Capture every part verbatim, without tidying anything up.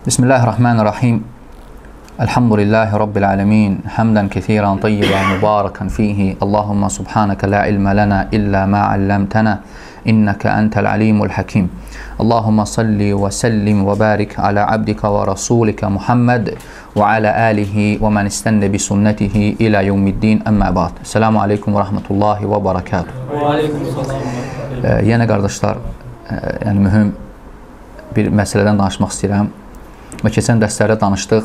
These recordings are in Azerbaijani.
Bismillahirrahmanirrahim. Elhamdülillahi Rabbil alemin. Hamdan kethiran tayyiban mübarakan fihi. Allahumma subhanaka la ilme lana illa ma allamtana. İnneke entel alimul hakim. Allahumma salli ve sellim ve barik ala abdika ve rasulika Muhammed ve ala alihi ve men istenne bi sunnetihi ila yevmiddin emmâ ba'd. Selamun aleyküm ve rahmetullahi ve barakatuhu. Ve aleyküm selam. Ee, Yenə qardaşlar, e, yəni mühüm bir məsələdən danışmaq istəyirəm. Və keçən dərslərdə danışdıq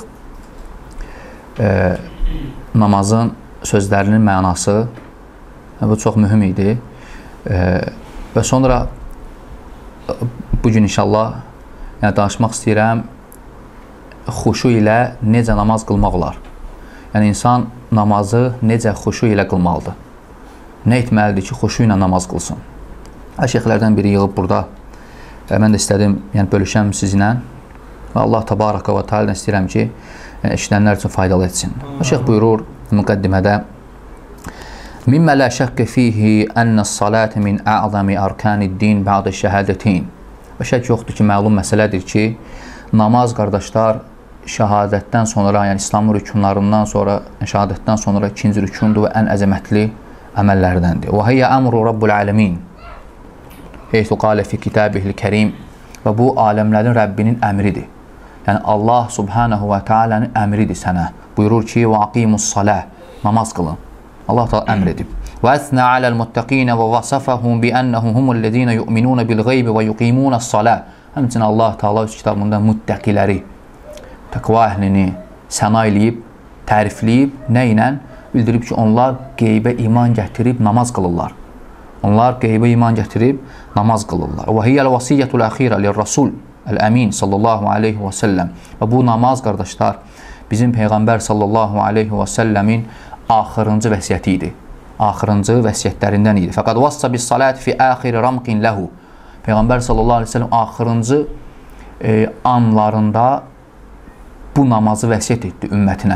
e, namazın sözlərinin mənası. Bu çox mühüm idi. E, və sonra bugün inşallah yəni danışmaq istəyirəm xuşu ilə necə namaz qılmaq olar. Yəni insan namazı necə xuşu ilə qılmalıdır. Nə etməlidir ki, xuşu ilə namaz qılsın. Şeyxlərdən biri yığıb burada. E, mən də istədim, yəni bölüşəm sizinlə. Və Allah Təbaraka və Teala'dan istəyirəm ki, yəni, eşidənlər üçün faydalı etsin. O şeyx buyurur müqəddimədə: "Mimmə la şəkkə fihi ennəs-salate min a'zami arkanid-din ba'də şəhadətin." Və şək yoxdur ki, məlum məsələdir ki, namaz qardaşlar şəhadətdən sonra, yəni İslamın rükunlarından sonra, şəhadətdən sonra ikinci rükundur və ən əzəmətli əməllərdəndir. Və hiyyə əmru Rabbul alemin. Heythu qalə fi kitabihil kərim. Və bu aləmlərin Rəbbinin əmridir. Yəni Allah Subhanahu və Teala'nın əmridir sənə. Buyurur ki, və aqimus-salah, namaz qılın. Allah da əmr edib. Və əsnə aləl-muttəqinə və vasafəhum bi ənəhum humullezine yu'minuna bil-ğeybi və yuqimunəs-salah. Həmçinin Allah Teala öz kitabında müttəqiləri, təqva əhlini səna eləyib, tərifləyib, nə ilə? Bildirib ki, onlar qeybə iman gətirib namaz qılırlar. Onlar qeybə iman gətirib namaz qılırlar. Və hiyyəl vasiyyətul əxirə lir-rasul əl-əmin sallallahu aleyhi və səlləm. Və bu namaz, qardaşlar, bizim Peyğəmbər sallallahu aleyhi və səlləmin axırıncı vəsiyyəti idi. Axırıncı vəsiyyətlərindən idi. Fəqad vassa bis-salat fi axiri ramqin ləhu. Peyğəmbər sallallahu aleyhi və səlləm axırıncı e, anlarında bu namazı vəsiyyət etdi ümmətinə.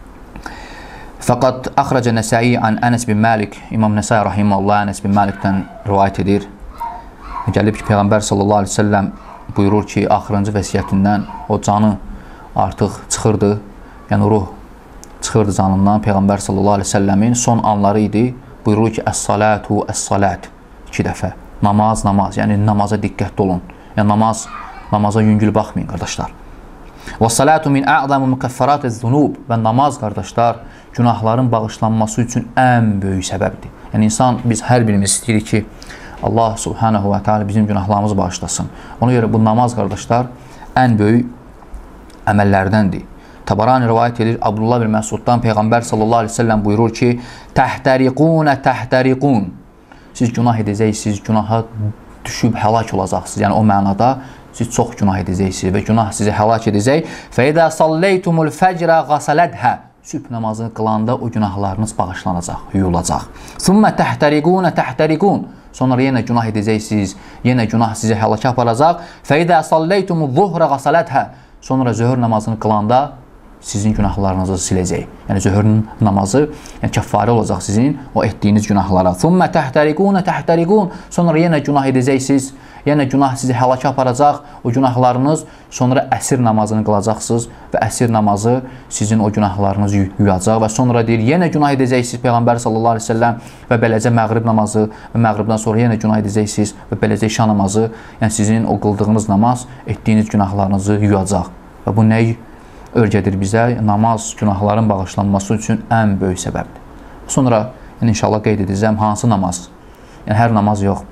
Fəqad əxrəcə Nəsai an Ənəs bin Malik. İmam Nəsai rahiməhullah Ənəs bin Malikdən rivayət edir. Gəlib ki, Peyğəmbər sallallahu aleyhi və səlləm buyurur ki, axırıncı vəsiyyətindən o canı artıq çıxırdı. Yəni ruh çıxırdı canından. Peyğəmbər sallallahu aleyhi və səlləmin son anları idi. Buyurur ki, əs-salatu, əs-salat. İki dəfə. Namaz, namaz. Yəni namaza diqqətli olun. Yəni namaz, namaza yüngül baxmayın, qardaşlar. Və-salatu min a'zamu mukaffaratiz-zunub. Və namaz, qardaşlar, günahların bağışlanması üçün ən böyük səbəbdir. Yəni insan, biz hər birimiz istəyirik ki, Allah Subhanahu və Teala bizim günahlarımızı bağışlasın. Ona görə bu namaz, qardaşlar, ən böyük əməllərdəndir. Tabarani rivayət edir, Abdullah bin Məsuddan Peyğəmbər sallallahu aleyhi ve sellem buyurur ki, təhtəriqunə təhtəriqun. Siz günah edəcəksiniz, günaha düşüb həlak olacaqsınız. Yəni o mənada siz çox günah edəcəksiniz və günah sizi həlak edəcək. Fəidə salleytumul fəcrə qasalədhə. Sübh namazını qılanda o günahlarınız bağışlanacaq, yuyulacaq. Sümmə təhtəriqunə təhtəriqun. Sonra yenə günah edəcəksiniz, yenə günah sizi həlaka aparacaq. Fəidə salleytumul zuhrə qasalədhə. Sonra zöhr namazını qılanda sizin günahlarınızı siləcək. Yəni zöhrün namazı yəni, kəffarə olacaq sizin o etdiyiniz günahlara. Sümmə təhtəriqunə təhtəriqun. Sonra yenə günah edəcəksiniz, yenə günah sizi həlaka aparacaq. O günahlarınız, sonra əsir namazını qılacaqsınız və əsir namazı sizin o günahlarınızı yuyacaq və sonra deyir, yenə günah edəcəksiniz Peyğəmbər sallallahu aleyhi ve sellem və beləcə məğrib namazı və məğribdən sonra yenə günah edəcəksiniz və beləcə işa namazı, yəni sizin o qıldığınız namaz etdiyiniz günahlarınızı yuyacaq. Və bu nəyi örgədir bizə? Namaz günahların bağışlanması üçün ən böyük səbəbdir. Sonra yəni, inşallah qeyd edəcəm, hansı namaz? Yəni hər namaz yox.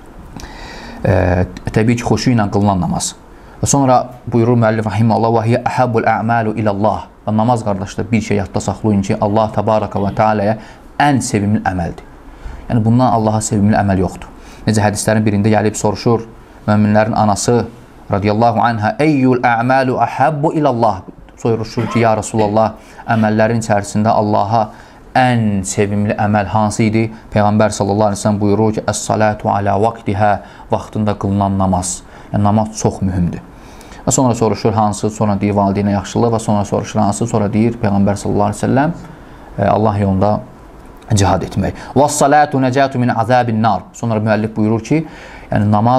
E, təbii ki, xoşu ilə qılınan namaz. Və sonra buyurur müəllif rahiməhullah, və hiyə əhəbbul ə'məlu ilallah. Və namaz, qardaşlar, bir şey yadda saxlayın ki, Allah Təbaraka və Teala'ya ən sevimli əməldir. Yəni bundan Allaha sevimli əməl yoxdur. Necə hədislərin birində gəlib soruşur, möminlərin anası radiyallahu anhə, eyyul ə'məlu əhəbbu ilallah. Soruşur ki, ya Rasulallah, əməllərin içərisində Allaha ən sevimli əməl hansı idi? Peyğəmbər sallallahu aleyhi ve sellem buyurur ki, əs-salatu alə vaxtihə, vaxtında qılınan namaz. Yəni namaz çox mühümdür. Və sonra soruşur hansı, sonra deyir valideynə yaxşılıq və sonra soruşur hansı, sonra deyir Peyğəmbər sallallahu aleyhi ve sellem Allah yolunda cihad etmək. Və s-salatu nəcatu min azabin nar. Sonra müəllif buyurur ki, yəni namaz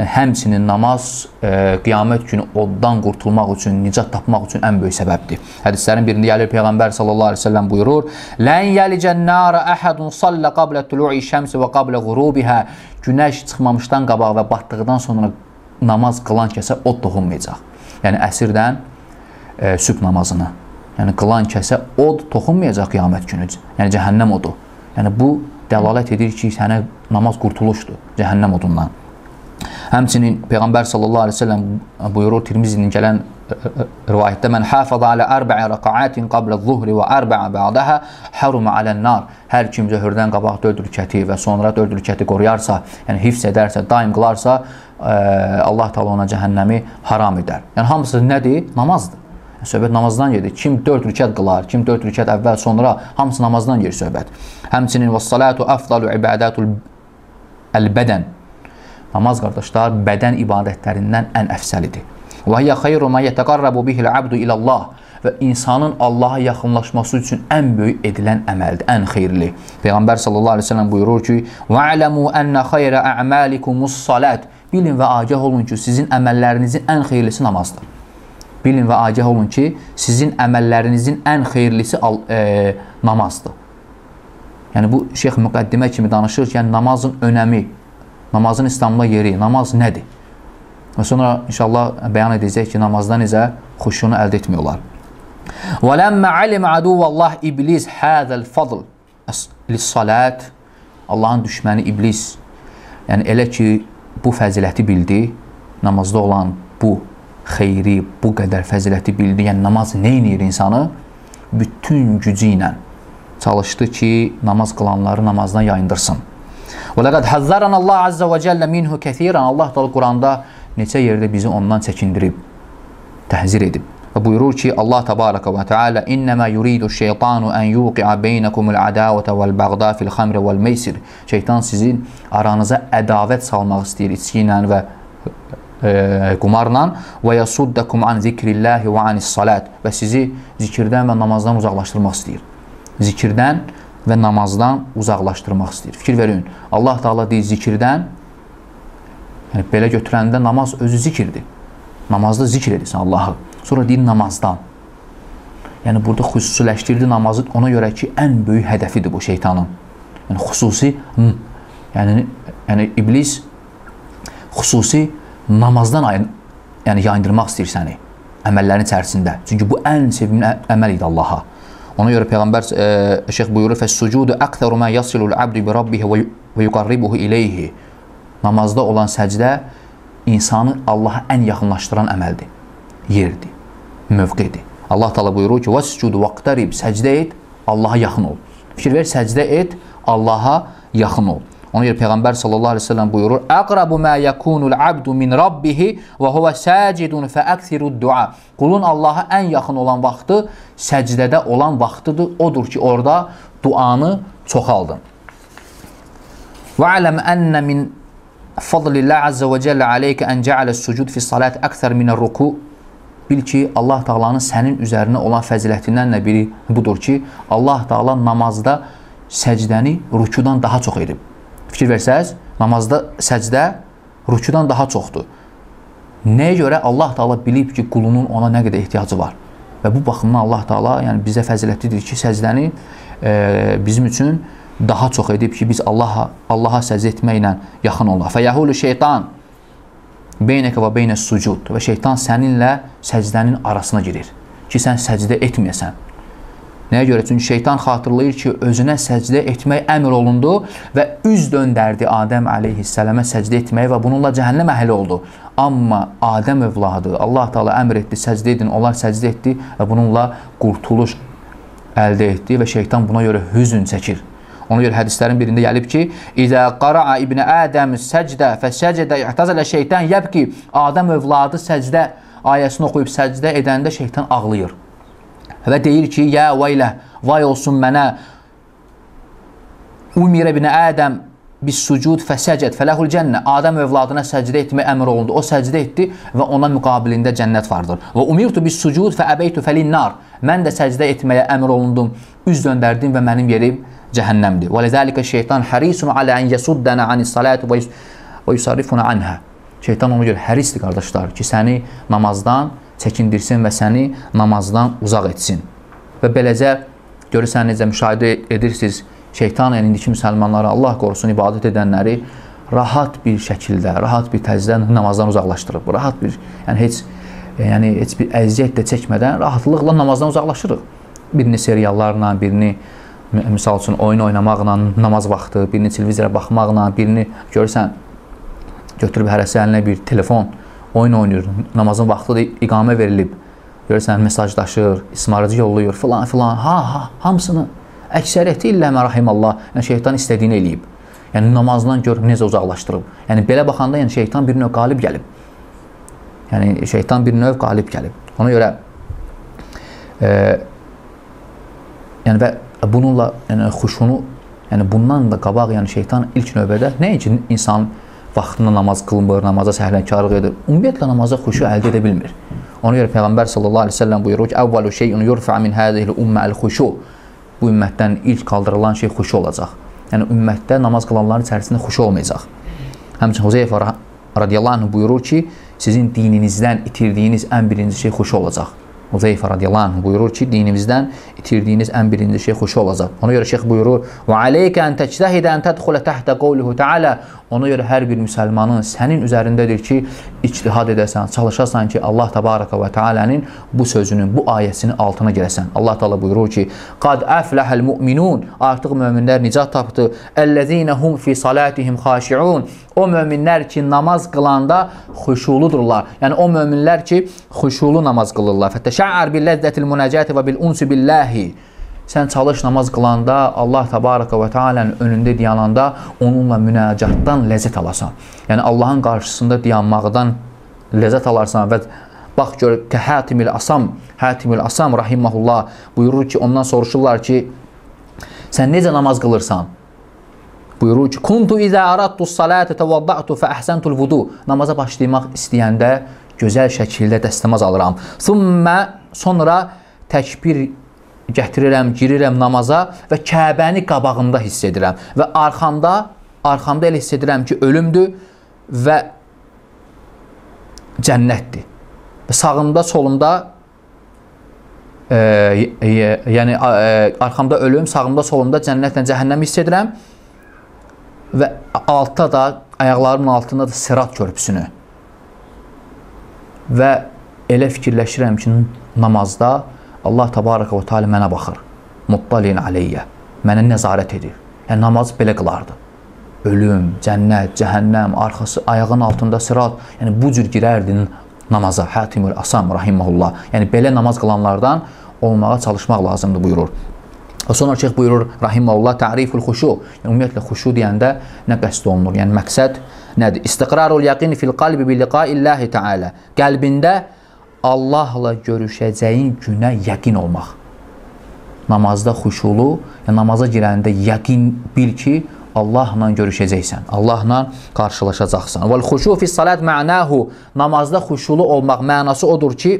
Yəni, həmçinin namaz e, qiyamət günü oddan qurtulmaq üçün, nicat tapmaq üçün ən böyük səbəbdir. Hədislərin birində gəlir Peyğəmbər sallallahu əleyhi və səlləm buyurur: "Lən yəlicən nara əhədun sallə qablə tulu'i şəmsi və qablə ğurubiha." Günəş çıxmamışdan qabaq və batdıqdan sonra namaz qılan kəsə od toxunmayacaq. Yəni əsrdən e, sübh namazını. Yəni qılan kəsə od toxunmayacaq qiyamət günü. Yəni cəhənnəm odu. Yəni bu dəlalət edir ki, sənə namaz qurtuluşdur cəhənnəm odundan. Həmçinin Peyğəmbər sallallahu əleyhi və səlləm buyurur Tirmizinin gələn rivayətdə: "Mən hafaza alə arba'a rəkaatin qabla zuhri və arba'a ba'daha haruma alə'n-nar." Hər kim zöhrdən qabaq dörd rükəti və sonra dörd rükəti qoruyarsa, yəni hifz edərsə, daim qılarsa, Allah Taala ona cəhənnəmi haram edər. Yəni hamısı nədir? Namazdır. Söhbət namazdan gedir. Kim dörd rükət qılar, kim dörd rükət əvvəl, sonra hamısı namazdan gedir söhbət. Həmçinin "Vəs-salatu afdalu ibadatul el-bədən." Namaz, qardaşlar, bədən ibadətlərindən ən əfsəlidir. "Və hiyə xeyru ma yetəqarrabu bihil abdu ilallah." Və insanın Allaha yaxınlaşması üçün ən böyük edilən əməldir, ən xeyirli. Peyğəmbər sallallahu əleyhi və səlləm buyurur ki: "Va'lamu anna xeyra a'malikumus-salat." Bilin və agah olun ki, sizin əməllərinizin ən xeyirlisi namazdır. Bilin və agah olun ki, sizin əməllərinizin ən xeyirlisi e, namazdır. Yəni bu şeyx müqəddimə kimi danışır ki, yəni namazın önəmi, namazın İslamda yeri, namaz nədir? Və sonra inşallah bəyan edəcək ki, namazda necə xuşunu əldə etmiyorlar. وَلَمَّ عَلِمَ عَدُوَ اللّٰهِ İblis هَذَا الْفَضْلِ لِلصَّلَاتِ Allahın düşməni iblis, yəni elə ki, bu fəziləti bildi, namazda olan bu xeyri, bu qədər fəziləti bildi, yəni namaz neynir insanı? Bütün gücü ilə çalışdı ki, namaz qılanları namazdan yayındırsın. وَلَقَدْ حَذَّرَنَ اللّٰهُ عَزَّ وَجَلَّ مِنْهُ كَثِيرًا Allah da Quranda neçə yerdə bizi ondan çəkindirib, təhzir edib. Və buyurur ki, Allah Təbaraka və Teala: "İnnəmə yuridu şeytanu ən yuqi'a beynəkumul adavətə vəl bəğda fil xamri vəl meysir." Şeytan sizin aranıza ədavət salmaq istəyir içki ilə və e, qumarla. "Və yasuddakum an zikrillahi və anis-salat." Və sizi zikirdən və namazdan uzaqlaşdırmaq istəyir. Zikirdən və namazdan uzaqlaşdırmaq istəyir. Fikir verin, Allah Teala deyir zikirdən, yəni belə götürəndə namaz özü zikirdir. Namazda zikr edirsən Allahı. Sonra deyir namazdan. Yəni burada xüsusiləşdirdi namazı ona görə ki, ən böyük hədəfidir bu şeytanın. Yəni xüsusi, yəni, yəni iblis xüsusi namazdan yəni yayındırmaq istəyir səni əməllərin içərisində. Çünki bu ən sevimli əməl idi Allaha. Ona görə Peyğəmbər e, şeyx buyurur: "Fəs-sucudu əktəru mə yasilul abdu bi rabbihi və yuqarribuhu ileyhi." Namazda olan səcdə insanı Allaha ən yaxınlaşdıran əməldir, yerdir, mövqedir. Allah Teala buyurur ki: "Vəs-sucudu vaqtarib." Səcdə et, Allaha yaxın ol. Fikir ver, səcdə et, Allaha yaxın ol. Ona görə Peyğəmbər sallallahu əleyhi və səlləm buyurur: "Aqrabu ma yakunul abdu min rabbihi və huwa sacidun fa'aksirud-du'a." Qulun Allaha ən yaxın olan vaxtı səcdədə olan vaxtıdır. Odur ki, orada duanı çoxaldın. "Va'lam anna min fadlillah azza və cəllə aleyke an ja'ala's-sucud fi-s-salat aksar min-ar-ruku." Bil ki, Allah Taala'nın sənin üzərinə olan fəzilətindən də biri budur ki, Allah Taala namazda səcdəni rükudan daha çox edib. Fikir versəz, namazda səcdə rükudan daha çoxdur. Nəyə görə? Allah Taala bilib ki, qulunun ona nə qədər ehtiyacı var. Və bu baxımdan Allah Taala yəni bizə fəzilətlidir ki, səcdəni e, bizim üçün daha çox edib ki, biz Allaha Allaha səcdə etməklə yaxın olaq. Fəyahulu şeytan beynəkə və beynəs-sucud. Və şeytan səninlə səcdənin arasına girir ki, sən səcdə etməyəsən. Nəyə görə? Çünki şeytan xatırlayır ki, özünə səcdə etmək əmr olundu və üz döndərdi Adəm əleyhissəlama səcdə etməyə və bununla cəhənnəm əhli oldu. Amma Adəm övladı Allah Taala əmr etdi, səcdə edin, onlar səcdə etdi və bununla qurtuluş əldə etdi və şeytan buna görə hüzün çəkir. Ona görə hədislərin birində gəlib ki, "İzə qara'a ibn Adəm səcdə fəsəcədə i'tazələ şeytan yəbki." Adəm övladı səcdə ayəsini oxuyub səcdə edəndə şeytan ağlayır. Və deyir ki, "Ya vaylə, vay olsun mənə. Umir ibn Adəm bis-sucud fəsəcəd fələhul cənnə." Adəm övladına səcdə etmək əmr olundu. O səcdə etdi və ona müqabilində cənnət vardır. "Və umirtu bis-sucud fəəbeytu fəlin-nar." Mən də səcdə etməyə əmr olundum, üz döndərdim və mənim yerim cəhənnəmdir. "Və ləzəlikə şeytan harisun alə an yasuddana anis-salati və yusarrifuna anha." Şeytan ona görə hərisdir, qardaşlar, ki, səni namazdan çəkindirsin və səni namazdan uzaq etsin. Və beləcə, görürsən, necə müşahidə edirsiniz, şeytan, yəni indiki müsəlmanları, Allah qorusun, ibadət edənləri rahat bir şəkildə, rahat bir təzdən namazdan uzaqlaşdırıb. Rahat bir, yəni heç, yəni heç bir əziyyət də çəkmədən rahatlıqla namazdan uzaqlaşırıq. Birini seriallarla, birini misal üçün oyun oynamaqla, namaz vaxtı, birini televizora baxmaqla, birini görürsən, götürüb hərəsi əlinə bir telefon, oyun oynayır, namazın vaxtı da iqamə verilib, görürsən, mesajdaşır, ismarıcı yollayır, filan, filan, ha, ha, hamısını, əksəriyyəti illə mərahimallah, yəni şeytan istədiyini eləyib. Yəni namazdan gör necə uzaqlaşdırıb. Yəni belə baxanda yəni şeytan bir növ qalib gəlib. Yəni şeytan bir növ qalib gəlib. Ona görə e, yəni və bununla yəni xuşunu, yəni bundan da qabaq yəni şeytan ilk növbədə nə üçün insan vaxtında namaz qılmır, namaza səhlənkarlıq edir? Ümumiyyətlə namaza xuşu əldə edə bilmir. Ona görə Peyğəmbər sallallahu əleyhi və səlləm buyurur ki: "Əvvəlu şey'un yurfa min hadihi'l ummə el-xuşu." Bu ümmətdən ilk qaldırılan şey xuşu olacaq. Yəni ümmətdə namaz qılanların içərisində xuşu olmayacaq. Həmçinin Huzeyfə radiyallahu anh buyurur ki, sizin dininizdən itirdiyiniz ən birinci şey xuşu olacaq. Huzeyfə radiyallahu anh buyurur ki, dinimizdən itirdiyiniz ən birinci şey xuşu olacaq. Ona görə şeyx buyurur: "Və aleykə ən təctəhidə ən tədxulə təhtə qavluhu təala." Ona görə hər bir müsəlmanın sənin üzərindədir ki, ictihad edəsən, çalışasan ki, Allah təbaraka və təalənin bu sözünün, bu ayəsinin altına girəsən. Allah Teala buyurur ki: "Qad əfləhəl mu'minun." Artıq möminlər nicat tapdı. "Əlləzîne hum fi salatihim xaşi'un." O möminlər ki, namaz qılanda xuşuludurlar. Yəni o möminlər ki, xuşulu namaz qılırlar. "Fətəşə'ər bil-ləzzətil munəcəti və bil-unsi billahi." Sən çalış namaz qılanda, Allah təbaraka və tealənin önündə dayananda onunla münacatdan ləzzət alasan. Yəni Allahın qarşısında dayanmaqdan ləzzət alarsan və bax gör ki, Hatimül Asam, Hatimül Asam rahimehullah buyurur ki, ondan soruşurlar ki, sən necə namaz qılırsan? Buyurur ki, "Kuntu izə aradtus salate tevadda'tu fa ahsantul vudu." Namaza başlamaq istəyəndə gözəl şəkildə dəstəmaz alıram. Thumma sonra təkbir gətirirəm, girirəm namaza və Kəbəni qabağımda hiss edirəm və arxamda, arxamda elə hiss edirəm ki, ölümdür və cənnətdir. Və sağımda, solumda e, e, yəni e, arxamda ölüm, sağımda, solumda cənnətlə cəhənnəm hiss edirəm və altda da, ayaqlarımın altında da Sirat körpüsünü və elə fikirləşirəm ki, namazda Allah təbaraka və teala mənə baxır. Muttalin aleyyə. Mənə nəzarət edir. Yəni namaz belə qılardı. Ölüm, cənnət, cəhənnəm, arxası, ayağın altında Sirat. Yəni bu cür girərdi namaza. Hatimül Asam rahimehullah. Yəni belə namaz qılanlardan olmağa çalışmaq lazımdır buyurur. Və sonra şeyx buyurur rahimehullah ta'riful xuşu. Yəni ümumiyyətlə xuşu deyəndə nə qəsd olunur? Yəni məqsəd nədir? İstiqrarul yaqin fil qalbi bi liqa'illahi ta'ala. Qəlbində Allahla görüşəcəyin günə yəqin olmaq. Namazda xuşulu, yəni namaza girəndə yəqin bil ki, Allahla görüşəcəksən, Allahla qarşılaşacaqsan. Vəl xuşu fis salat mə'nahu. Namazda xuşulu olmaq mənası odur ki,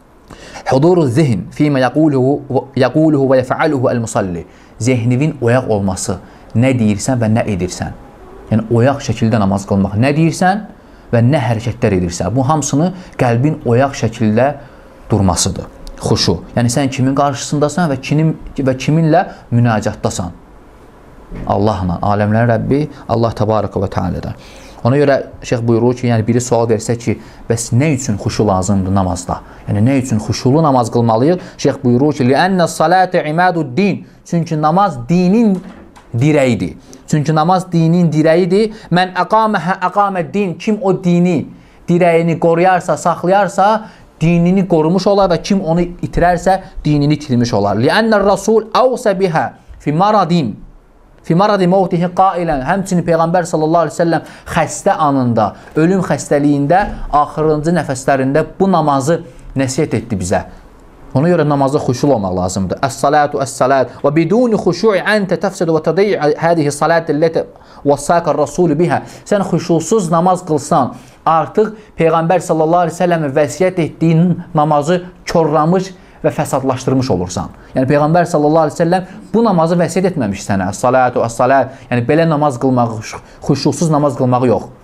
huduru zihn fīmə yəquluhu yəquluhu və yef'aluhu el-musalli. Zehninin oyaq olması, nə deyirsən və nə edirsən. Yəni oyaq şəkildə namaz qılmaq, nə deyirsən və nə hərəkətlər edirsən. Bu hamısını qəlbin oyaq şəkildə durmasıdır. Xuşu. Yəni sən kimin qarşısındasan və, kimin, və kiminlə münacatdasan. Allahla, aləmlərin Rəbbi Allah təbaraka və tealədən. Ona görə şeyx buyurur ki, yəni biri sual versə ki, bəs nə üçün xuşu lazımdır namazda? Yəni nə üçün xuşulu namaz qılmalıyıq? Şeyx buyurur ki, "Li'anna as-salate imadu'd-din." Çünki namaz dinin dirəyidir. Çünki namaz dinin dirəyidir. Mən əqaməhə əqaməd-din. Kim o dini, dirəyini qoruyarsa, saxlayarsa, dinini qorumuş olar və kim onu itirərsə, dinini itirmiş olar. Li'annər-rasul əvsə bihə fi maradin. Fi maradi mevtihi qailən. Həmçinin Peyğəmbər sallallahu əleyhi və səlləm xəstə anında, ölüm xəstəliyində, axırıncı nəfəslərində bu namazı nəsihət etdi bizə. Ona görə namazda xuşul olmaq lazımdır. Əs-salatu əs-salat və biduni xuşu'i əntə təfsidu və tədeyy hədihi salatı ləti vəssəkər rasulü bihə. Sən xuşulsuz namaz qılsan, artıq Peyğəmbər sallallahu əleyhi və səlləmin vəsiyyət etdiyin namazı korlamış və fəsadlaşdırmış olursan. Yəni Peyğəmbər sallallahu əleyhi və səlləm bu namazı vəsiyyət etməmiş sənə. Əs-salatu əs-salat. Yəni belə namaz qılmağı, xuşulsuz namaz qılmağı yox.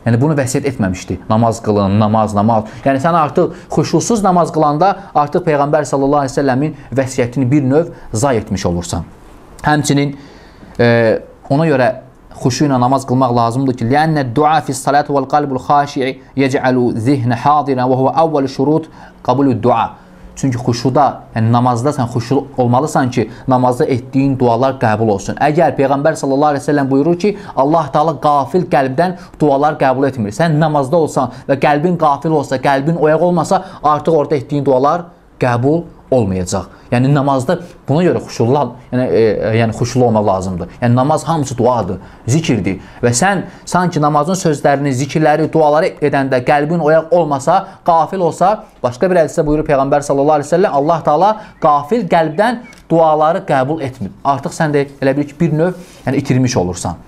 Yəni bunu vəsiyyət etməmişdi. Namaz qılın, namaz, namaz. Yəni sən artıq xuşusuz namaz qılanda artıq Peyğəmbər sallallahu əleyhi və səlləmin vəsiyyətini bir növ zay etmiş olursan. Həmçinin e, ona görə xuşu ilə namaz qılmaq lazımdır ki, لأن الدعاء في الصلاة والقلب الخاشع يجعل ذهن حاضرا وهو أول شروط قبول الدعاء. Çünki xuşuda, yəni namazda sən xuşu olmalısan ki, namazda etdiyin dualar qəbul olsun. Əgər Peyğəmbər sallallahu əleyhi və səlləm buyurur ki, Allah Taala qafil qəlbdən dualar qəbul etmir. Sən namazda olsan və qəlbin qafil olsa, qəlbin oyaq olmasa, artıq orada etdiyin dualar qəbul olmayacaq. Yəni namazda buna görə xuşulu, yəni, e, yəni xuşulu olmaq lazımdır. Yəni namaz hamısı duadır, zikirdir və sən sanki namazın sözlərini, zikirləri, duaları edəndə qəlbin oyaq olmasa, qafil olsa, başqa bir hədisdə buyurur Peyğəmbər sallallahu əleyhi və səlləm, Allah Taala qafil qəlbdən duaları qəbul etmir. Artıq sən də elə bil ki, bir növ yəni itirmiş olursan.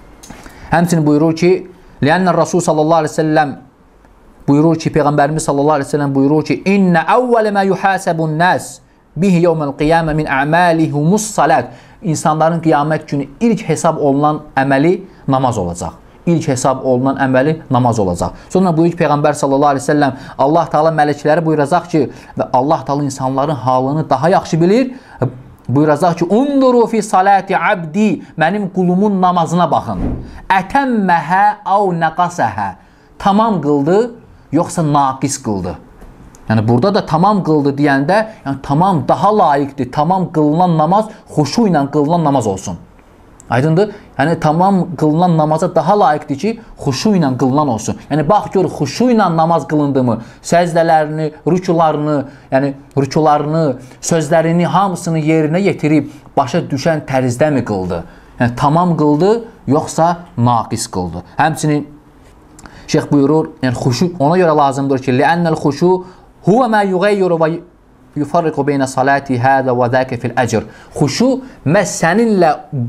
Həmçinin buyurur ki, "Lənnə Rasul sallallahu əleyhi və səlləm buyurur ki, Peyğəmbərimiz sallallahu əleyhi və səlləm buyurur ki, "İnnə əvvələ mə yuhasabun nas bihi yawmal qiyamə min a'malihumus salat." İnsanların qiyamət günü ilk hesab olunan əməli namaz olacaq. İlk hesab olunan əməli namaz olacaq. Sonra buyur ki, Peyğəmbər sallallahu əleyhi və səlləm, Allah Taala mələkləri buyuracaq ki, və Allah Taala insanların halını daha yaxşı bilir. Buyuracaq ki, "Unduru fi salati abdi." Mənim qulumun namazına baxın. "Ətəmməhə əv nəqasəhə." Tamam qıldı, yoxsa naqis qıldı. Yəni burada da tamam qıldı deyəndə, yəni tamam daha layiqdir. Tamam qılınan namaz xuşu ilə qılınan namaz olsun. Aydındır? Yəni tamam qılınan namaza daha layiqdir ki, xuşu ilə qılınan olsun. Yəni bax gör xuşu ilə namaz qılındımı, səzdələrini, rükularını, yəni rükularını, sözlərini hamısını yerinə yetirib başa düşən tərzdə mi qıldı? Yəni tamam qıldı, yoxsa naqis qıldı. Həmçinin Şeyx buyurur, yəni xuşu ona görə lazımdır ki, "Lənnəl xuşu huwa ma yughayyiru və yufarriqu beyna salati hada və zaka fil əcr." Xuşu məhz səninlə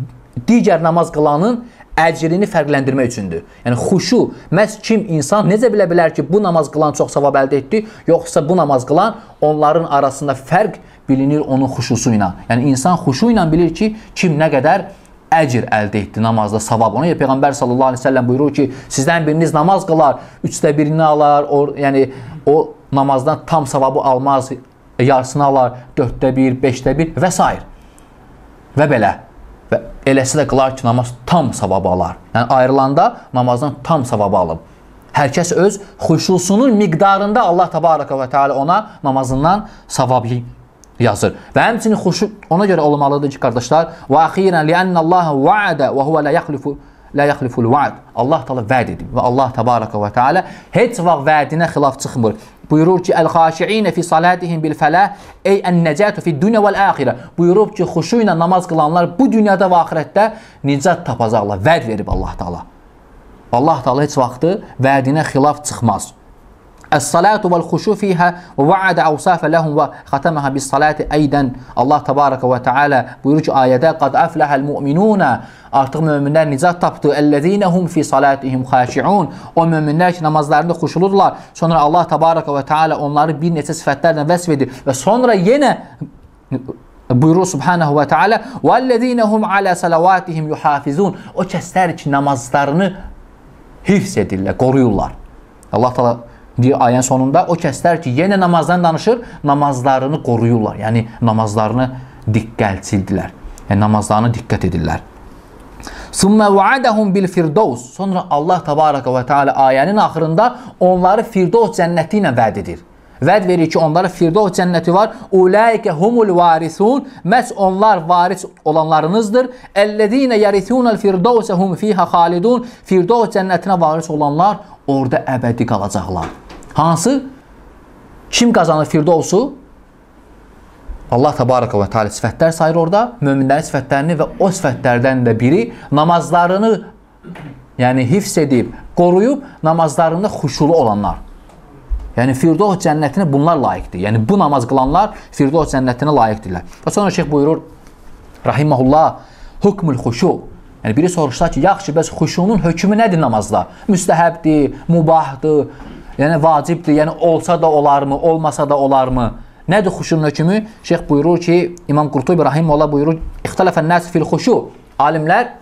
digər namaz qılanın əcrini fərqləndirmək üçündür. Yəni xuşu məhz kim insan necə bilə bilər ki, bu namaz qılan çox savab əldə etdi, yoxsa bu namaz qılan onların arasında fərq bilinir onun xuşusu ilə. Yəni insan xuşu ilə bilir ki, kim nə qədər əcr əldə etdi namazda, savab. Ona görə Peyğəmbər sallallahu əleyhi və səlləm buyurur ki, sizdən biriniz namaz qılar, üçdə birini alar, o, yəni o namazdan tam savabı almaz, yarısını alar, dörddə bir, beşdə bir və s. Və belə. Və eləsi də qılar ki, namaz tam savabı alar. Yəni ayrılanda namazdan tam savabı alıb. Hər kəs öz xuşusunun miqdarında Allah təbaraka və teala ona namazından savabı yazır. Və həmçinin xuşu ona görə olmalıdır ki, qardaşlar, və axirən li'annallaha va'ada və huve la yaxlifu la yaxliful va'd. Allah Taala vəd edib və Allah təbaraka və teala heç vaxt vədinə xilaf çıxmır. Buyurur ki, "El-xaşi'in fi salatihim bil falah ey en-necatu fi'd-dunya vel-axirə." Buyurur ki, xuşu ilə namaz qılanlar bu dünyada və axirətdə nicat tapacaqlar. Vəd verib Allah Taala. Allah Taala heç vaxt vədinə xilaf çıxmaz. Es-salatu vel-xuşu fiha və va'ada awsafa lahum və xatamaha bis-salati aydan. Allah təbaraka və teala buyurur ki, ayədə "Qad aflahal mu'minuna." Artıq möminlər nicat tapdı. "Ellezînehum fi salatihim xaşi'un." O möminlər ki, namazlarında xuşulurlar. Sonra Allah təbaraka və teala onları bir neçə sifətlərlə vəsf edir və sonra yenə buyurur Subhanahu və teala "Vellezînehum ala salavatihim yuhafizun." O kəslər ki, namazlarını hifz edirlər, qoruyurlar. Allah Taala deyir ayənin sonunda o kəslər ki, yenə namazdan danışır, namazlarını qoruyurlar. Yəni namazlarını diqqətçildilər. Yəni namazlarını diqqət edirlər. Summa va'adahum bil firdaus. Sonra Allah təbaraka və teala ayənin axırında onları Firdaus cənnəti ilə vəd edir. Vəd verir ki, onlara Firdaus cənnəti var. Ulaika humul varisun. Məhz onlar varis olanlarınızdır. Ellezina yarisunal firdausa hum fiha xalidun. Firdaus cənnətinə varis olanlar orada əbədi qalacaqlar. Hansı? Kim qazanır Firdausu? Allah təbaraka və teala sifətlər sayır orada. Möminlərin sifətlərini və o sifətlərdən də biri namazlarını yəni hifz edib, qoruyub namazlarında xuşulu olanlar. Yəni Firdaus cənnətinə bunlar layiqdir. Yəni bu namaz qılanlar Firdaus cənnətinə layiqdirlər. Və sonra şeyx buyurur rahimehullah hukmul xuşu. Yəni biri soruşsa ki, yaxşı bəs xuşunun hökmü nədir namazda? Müstəhəbdir, mubahdır, yəni vacibdir, yəni olsa da olarmı, olmasa da olarmı? Nədir xuşunun hökmü? Şeyx buyurur ki, İmam Qurtubi rahimehullah buyurur, "İxtilafən nas fil xuşu." Alimlər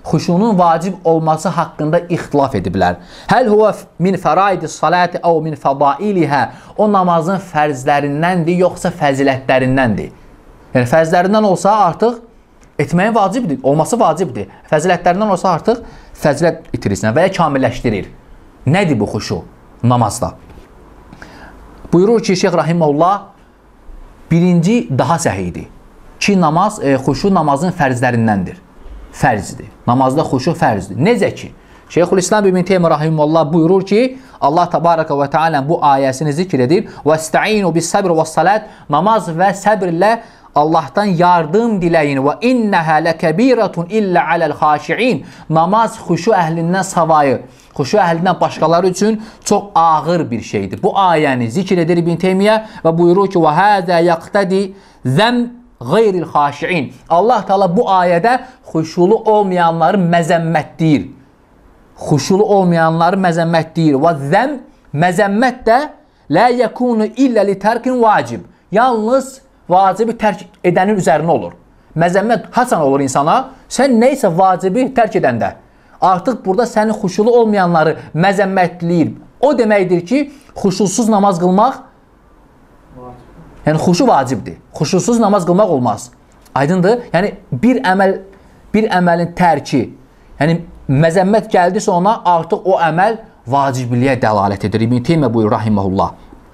xuşunun vacib olması haqqında ixtilaf ediblər. Həl huvə min fəraidis salati əv min fədailihə, o namazın fərzlərindəndir, yoxsa fəzilətlərindəndir. Yəni fərzlərindən olsa artıq etməyin vacibdir, olması vacibdir. Fəzilətlərindən olsa artıq fəzilət itirirsən və ya kamilləşdirir. Nədir bu xuşu namazda? Buyurur ki, Şeyx Rahiməhullah, birinci daha səhidir. Ki, namaz, e, xuşu namazın fərzlərindəndir. Fərzdir. Namazda xuşu fərzdir. Necə ki? Şeyxülislam İbn Teymiyyə Rahiməhullah buyurur ki, Allah Təbaraka və Teala bu ayəsini zikr edir. وَاسْتَعِينُوا بِالسَّبْرِ وَالصَّلَاةِ Namaz və səbrlə Allahdan yardım diləyin. وَاِنَّهَا لَكَبِيرَةٌ إِلَّا عَلَى الْخَاشِعِينَ Namaz xuşu əhlindən savayı, xuşu əhlindən başqaları üçün çox ağır bir şeydir. Bu ayəni zikr edir İbn Teymiyyə və buyurur ki, وَهَذَا يَقْتَدِ ذَمْ غَيْرِ الْخَاشِعِينَ Allah Teala bu ayədə xuşulu olmayanları məzəmmətləyir. Xuşulu olmayanları məzəmmətləyir. Və zəm, məzəmmət də lə yəkunu illə li tərkin vacib. Yalnız vacibi tərk edənin üzərinə olur. Məzəmmət haçan olur insana? Sən neysə vacibi tərk edəndə. Artıq burada səni xuşulu olmayanları məzəmmətləyir. O deməkdir ki, xuşulsuz namaz qılmaq, yəni xuşu vacibdir. Xuşusuz namaz qılmaq olmaz. Aydındır? Yəni bir əməl, bir əməlin tərki, yəni məzəmmət gəldisə ona artıq o əməl vacibliyə dəlalət edir. İbn Teymiyyə buyurur Rahiməhullah.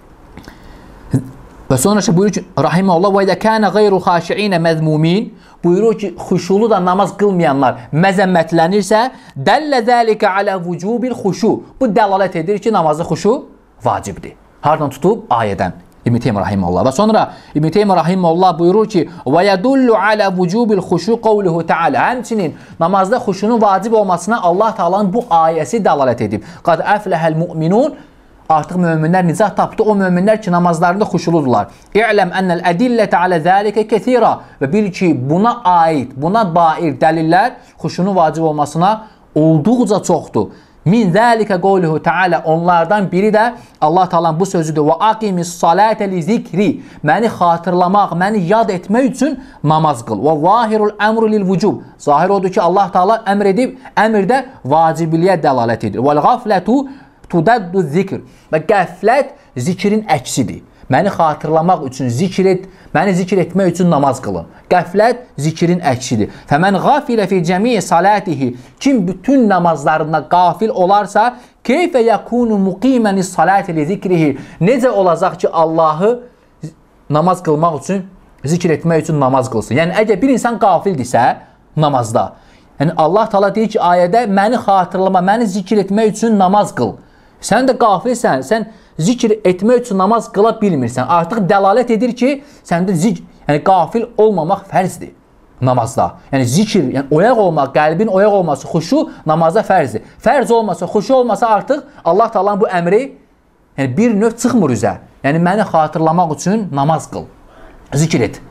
Və sonra şey buyurur ki, Rahiməhullah və idə kənə qeyru xaşiinə məzmumin buyurur ki, xuşulu da namaz qılmayanlar məzəmmətlənirsə, dəllə zəlikə alə vücubil xuşu. Bu dəlalət edir ki, namazı xuşu vacibdir. Hardan tutub? Ayədən. İbn Teymiyyə Rahiməhullah. Və sonra İbn Teymiyyə Rahiməhullah buyurur ki, və yədullu alə vücubil xuşu qavluhu təalə. Həmçinin namazda xuşunun vacib olmasına Allah Taala'nın bu ayəsi dəlalət edib. Qad əfləhəl müminun Artıq möminlər nicat tapdı. O möminlər ki, namazlarında xuşuludurlar. İ'ləm ənəl ədillətə alə zəlikə kəsirə. Və bil ki, buna aid, buna dair dəlillər xuşunun vacib olmasına olduqca çoxdur. Min zəlikə qavluhu təalə. Onlardan biri də Allah Taala'nın bu sözüdür. Və aqimis salətə li zikri. Məni xatırlamaq, məni yad etmək üçün namaz qıl. Və zahirul əmru lil vücub. Zahir odur ki, Allah Taala əmr edib, əmrdə vacibliyə dəlalət edir. Vəl gaflətu tudaddu zikr. Və qəflət zikrin əksidir. Məni xatırlamaq üçün zikr et, məni zikr etmək üçün namaz qılın. Qəflət zikrin əksidir. Fəmən qafilə fi cəmi'i salatihi. Kim bütün namazlarında qafil olarsa, keyfə yakunu muqiməni salati li zikrihi. Necə olacaq ki, Allahı namaz qılmaq üçün, zikr etmək üçün namaz qılsın? Yəni əgər bir insan qafildirsə namazda, yəni Allah Taala deyir ki, ayədə məni xatırlama, məni zikr etmək üçün namaz qıl. Sən də qafilsən, sən zikr etmək üçün namaz qıla bilmirsən. Artıq dəlalət edir ki, səndə zikr, yəni qafil olmamaq fərzdir namazda. Yəni zikr, yəni oyaq olmaq, qəlbin oyaq olması, xuşu namazda fərzdir. Fərz olmasa, xuşu olmasa artıq Allah Taala'nın bu əmri yəni bir növ çıxmır üzə. Yəni məni xatırlamaq üçün namaz qıl, zikr et.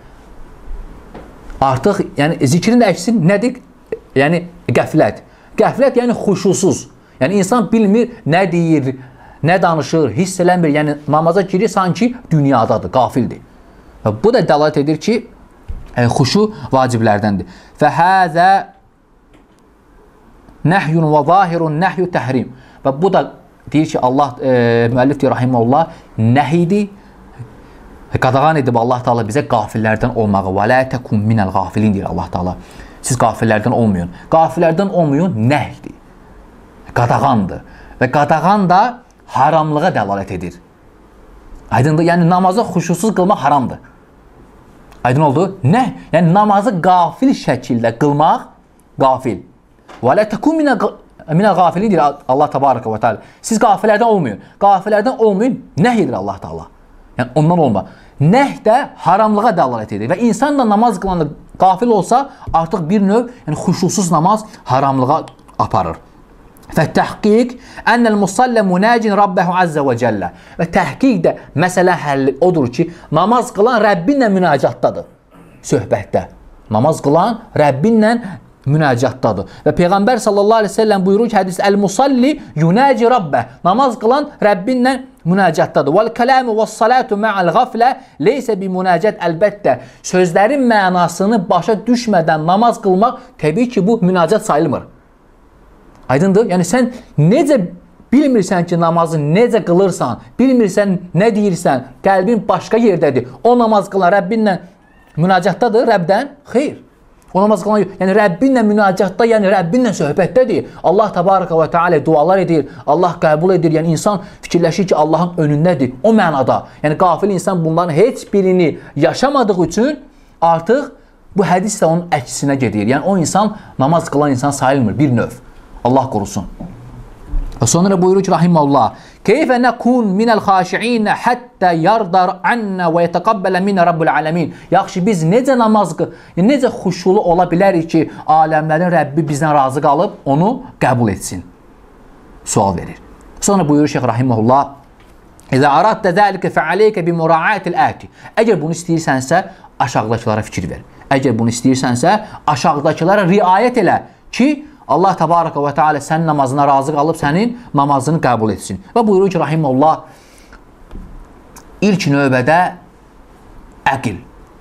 Artıq yəni zikrin də əksi nədir? Yəni qəflət. Qəflət yəni xuşusuz. Yəni insan bilmir nə deyir, nə danışır, hiss eləmir. Yəni namaza girir sanki dünyadadır, qafildir. Və bu da dəlalət edir ki, yəni, xuşu vaciblərdəndir. Və həzə nəhyun və zahirun nəhyu təhrim. Və bu da deyir ki, Allah e, müəllif deyir rahimehullah, nəhidir. Qadağan edib Allah Taala bizə qafillərdən olmağı. Və la tekun minəl qafilin deyir Allah Taala. Siz qafillərdən olmayın. Qafillərdən olmayın nəhdir. Qadağandır. Və qadağan da haramlığa dəlalət edir. Aydındır? Yəni namaza xuşusuz qılmaq haramdır. Aydın oldu? Nə? Yəni namazı qafil şəkildə qılmaq qafil. Və la tekun minəl qafilin deyir Allah Təbaraka və Teala. Siz qafillərdən olmayın. Qafillərdən olmayın nəhdir Allah Taala. Yəni ondan olma. Nəh də haramlığa dəlalət edir. Və insan da namaz qılanda qafil olsa artıq bir növ yəni xuşusuz namaz haramlığa aparır. Və təhqiq ənəl musallə munəcin Rabbəhu əzzə və cəllə. Və təhqiq də məsələ həlli odur ki, namaz qılan Rəbbinlə münacatdadır. Söhbətdə. Namaz qılan Rəbbinlə münacatdadır. Və Peyğəmbər sallallahu aleyhi ve sellem buyurur ki, hədis əl-musalli yunaci Rabbə. Namaz qılan Rəbbinlə münacatdadır. Vəl kələmu və salatu ma'al ğaflə leysə bi münacat əlbəttə. Sözlərin mənasını başa düşmədən namaz qılmaq təbii ki, bu münacat sayılmır. Aydındır? Yəni sən necə bilmirsən ki, namazı necə qılırsan, bilmirsən nə deyirsən, qəlbin başqa yerdədir. O namaz qılan Rəbbinlə münacatdadır, Rəbdən xeyr. O namaz qılan yox. Yəni Rəbbinlə münacatda, yəni Rəbbinlə söhbətdədir. Allah təbaraka və teala dualar edir, Allah qəbul edir. Yəni insan fikirləşir ki, Allahın önündədir. O mənada. Yəni qafil insan bunların heç birini yaşamadığı üçün artıq bu hədis də onun əksinə gedir. Yəni o insan namaz qılan insan sayılmır bir növ. Allah qorusun. Və sonra buyurur ki, rahiməllah, keyfə nəkun minəl xaşi'inə həttə yardar annə və yətəqabbələ minə Rabbul aləmin. Yaxşı, biz necə namaz, necə xuşulu ola bilərik ki, aləmlərin Rəbbi bizdən razı qalıb, onu qəbul etsin? Sual verir. Sonra buyurur Şeyx rahiməllah, İzə araddə dəlikə fəaleykə bi mura'atil əti. Əgər bunu istəyirsənsə, aşağıdakılara fikir ver. Əgər bunu istəyirsənsə, aşağıdakılara riayət elə ki, Allah təbaraka və teala sənin namazına razı qalıb, sənin namazını qəbul etsin. Və buyurur ki, rahiməllah, ilk növbədə əqil,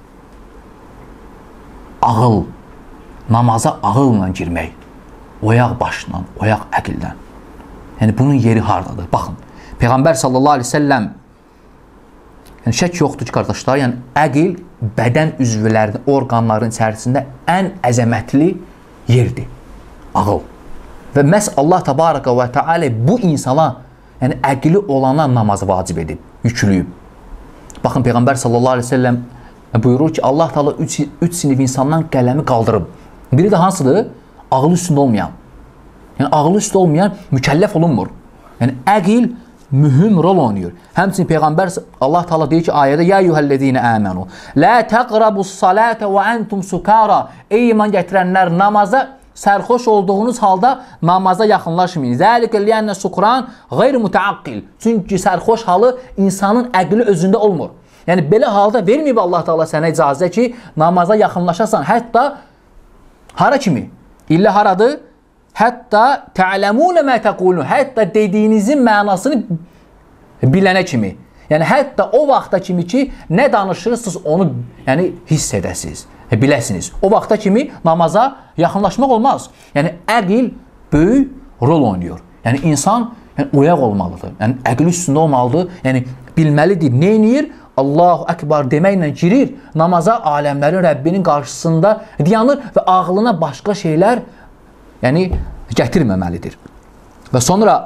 ağıl, namaza ağılla girmək, oyaq başla, oyaq əqildən. Yəni, bunun yeri haradadır? Baxın, Peyğəmbər sallallahu aleyhi ve səlləm, yəni, şək yoxdur ki, qardaşlar, yəni, əqil bədən üzvlərinin, orqanların içərisində ən əzəmətli yerdir. Ağıl. Və məhz Allah təbaraka və teala bu insana, yəni əqili olana namazı vacib edib, yüklüyüb. Baxın, Peyğəmbər sallallahu aleyhi ve sellem buyurur ki, Allah Teala üç, üç sinif insandan qələmi qaldırıb. Biri də hansıdır? Ağlı üstündə olmayan. Yəni, ağlı üstündə olmayan mükəlləf olunmur. Yəni, əqil mühüm rol oynayır. Həmçinin Peyğəmbər Allah Teala deyir ki, ayədə, Ya yuhəllədiyinə əmənu, Lə təqrabus salətə və əntum sukara. Ey iman gətirənlər, namaza sərxoş olduğunuz halda namaza yaxınlaşmayın. Zəlikə liyənnə sukran qeyri-mütəaqqil. Çünki sərxoş halı insanın əqli özündə olmur. Yəni, belə halda verməyib Allah Teala sənə icazə ki, namaza yaxınlaşasan. Hətta hara kimi? İllə haradır? Hətta tə'ləmunə mə təqulun. Hətta dediyinizin mənasını bilənə kimi. Yəni, hətta o vaxta kimi ki, nə danışırsınız, onu yəni, hiss edəsiniz. Biləsiniz. O vaxta kimi namaza yaxınlaşmaq olmaz. Yəni, əqil böyük rol oynayır. Yəni, insan yəni, oyaq olmalıdır. Yəni, əqli üstündə olmalıdır. Yəni, bilməlidir. Nə edir? Allahu Əkbar deməklə girir. Namaza aləmlərin Rəbbinin qarşısında dayanır və ağlına başqa şeylər yəni, gətirməməlidir. Və sonra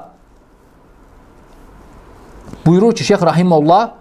buyurur ki, Şeyx rahiməllah,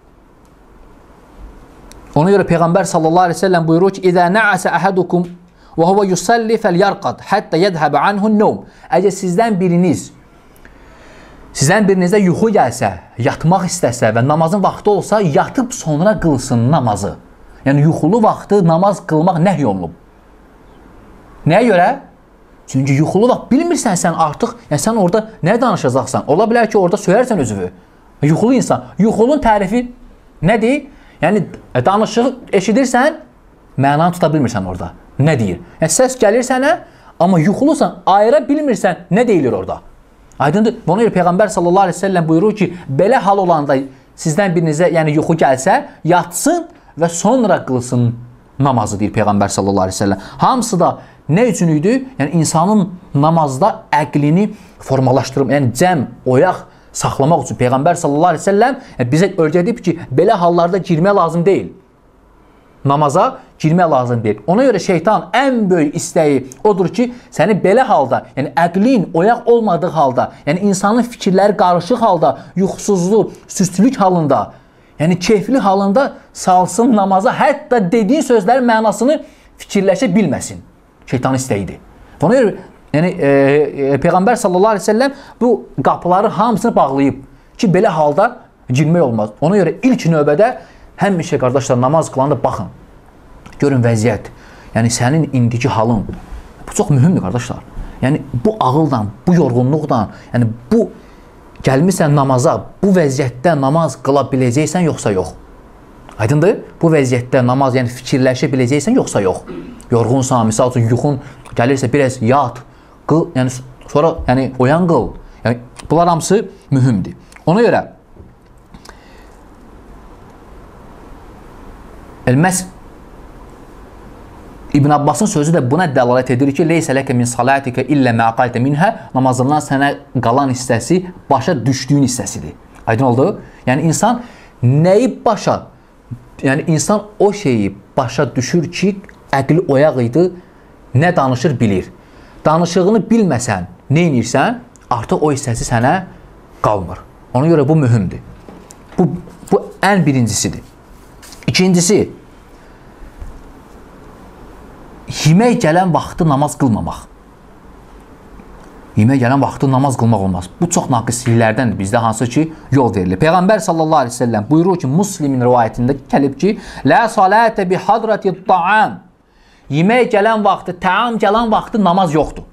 ona görə Peyğəmbər sallallahu aleyhi ve sellem buyurur ki, İzə nəəsə əhədukum və huvə yusalli fəl-yarqad həttə yədhəbə anhun-nəvm. Əgər sizdən biriniz, sizdən birinizə yuxu gəlsə, yatmaq istəsə və namazın vaxtı olsa, yatıb sonra qılsın namazı. Yəni, yuxulu vaxtı namaz qılmaq nəhy olunub. Nəyə görə? Çünki yuxulu vaxt bilmirsən sən artıq, yəni sən orada nə danışacaqsan? Ola bilər ki, orada söyərsən özünü. Yuxulu insan. Yuxulun tərifi nədir? Yəni, danışıq eşidirsən, mənanı tuta bilmirsən orada. Nə deyir? Yəni, səs gəlir sənə, amma yuxulusan, ayıra bilmirsən, nə deyilir orada? Aydındır. Buna görə Peyğəmbər sallallahu aleyhi ve sellem buyurur ki, belə hal olanda sizdən birinizə yəni, yuxu gəlsə, yatsın və sonra qılsın namazı, deyir Peyğəmbər sallallahu aleyhi ve sellem. Hamısı da nə üçün idi? Yəni, insanın namazda əqlini formalaşdırıb, yəni cəm, oyaq saxlamaq üçün Peyğəmbər sallallahu aleyhi ve sellem bizə öyrədib ki, belə hallarda girmək lazım deyil. Namaza girmək lazım deyil. Ona görə şeytan ən böyük istəyi odur ki, səni belə halda, yəni əqlin oyaq olmadığı halda, yəni insanın fikirləri qarışıq halda, yuxusuzluq, süstlük halında, yəni keyfli halında salsın namaza, hətta dediyin sözlərin mənasını fikirləşə bilməsin. Şeytan istəyidir. Ona görə yəni, e, e, Peyğəmbər sallallahu aleyhi ve sellem bu qapıları hamısını bağlayıb ki, belə halda girmək olmaz. Ona görə ilk növbədə həmişə qardaşlar namaz qılanda baxın. Görün vəziyyət. Yəni, sənin indiki halın. Bu çox mühümdür qardaşlar. Yəni, bu ağıldan, bu yorğunluqdan, yəni bu gəlmirsən namaza, bu vəziyyətdə namaz qıla biləcəksən, yoxsa yox. Aydındır? Bu vəziyyətdə namaz, yəni fikirləşə biləcəksən, yoxsa yox. Yorğunsan, misal üçün yuxun gəlirsə biraz yat, qıl, yəni sonra yəni oyan qıl. Yəni bunlar hamısı mühümdür. Ona görə Elməs İbn Abbasın sözü də buna dəlalət edir ki, leysə ləkə min salatikə illə məqaltə minhə, namazından sənə qalan hissəsi başa düşdüyün hissəsidir. Aydın oldu? Yəni insan nəyi başa, yəni insan o şeyi başa düşür ki, əqli oyaq idi, nə danışır bilir. Danışığını bilməsən, nə inirsən, artıq o hissəsi sənə qalmır. Ona görə bu mühümdür. Bu, bu ən birincisidir. İkincisi, yemək gələn vaxtı namaz qılmamaq. Yemək gələn vaxtı namaz qılmaq olmaz. Bu çox naqisliklərdəndir bizdə hansı ki, yol verilir. Peyğəmbər sallallahu aleyhi ve sellem buyurur ki, Müslimin rivayətində gəlib ki, Lə salətə bi hadrati ta'am. Yemək gələn vaxtı, təam gələn vaxtı namaz yoxdur.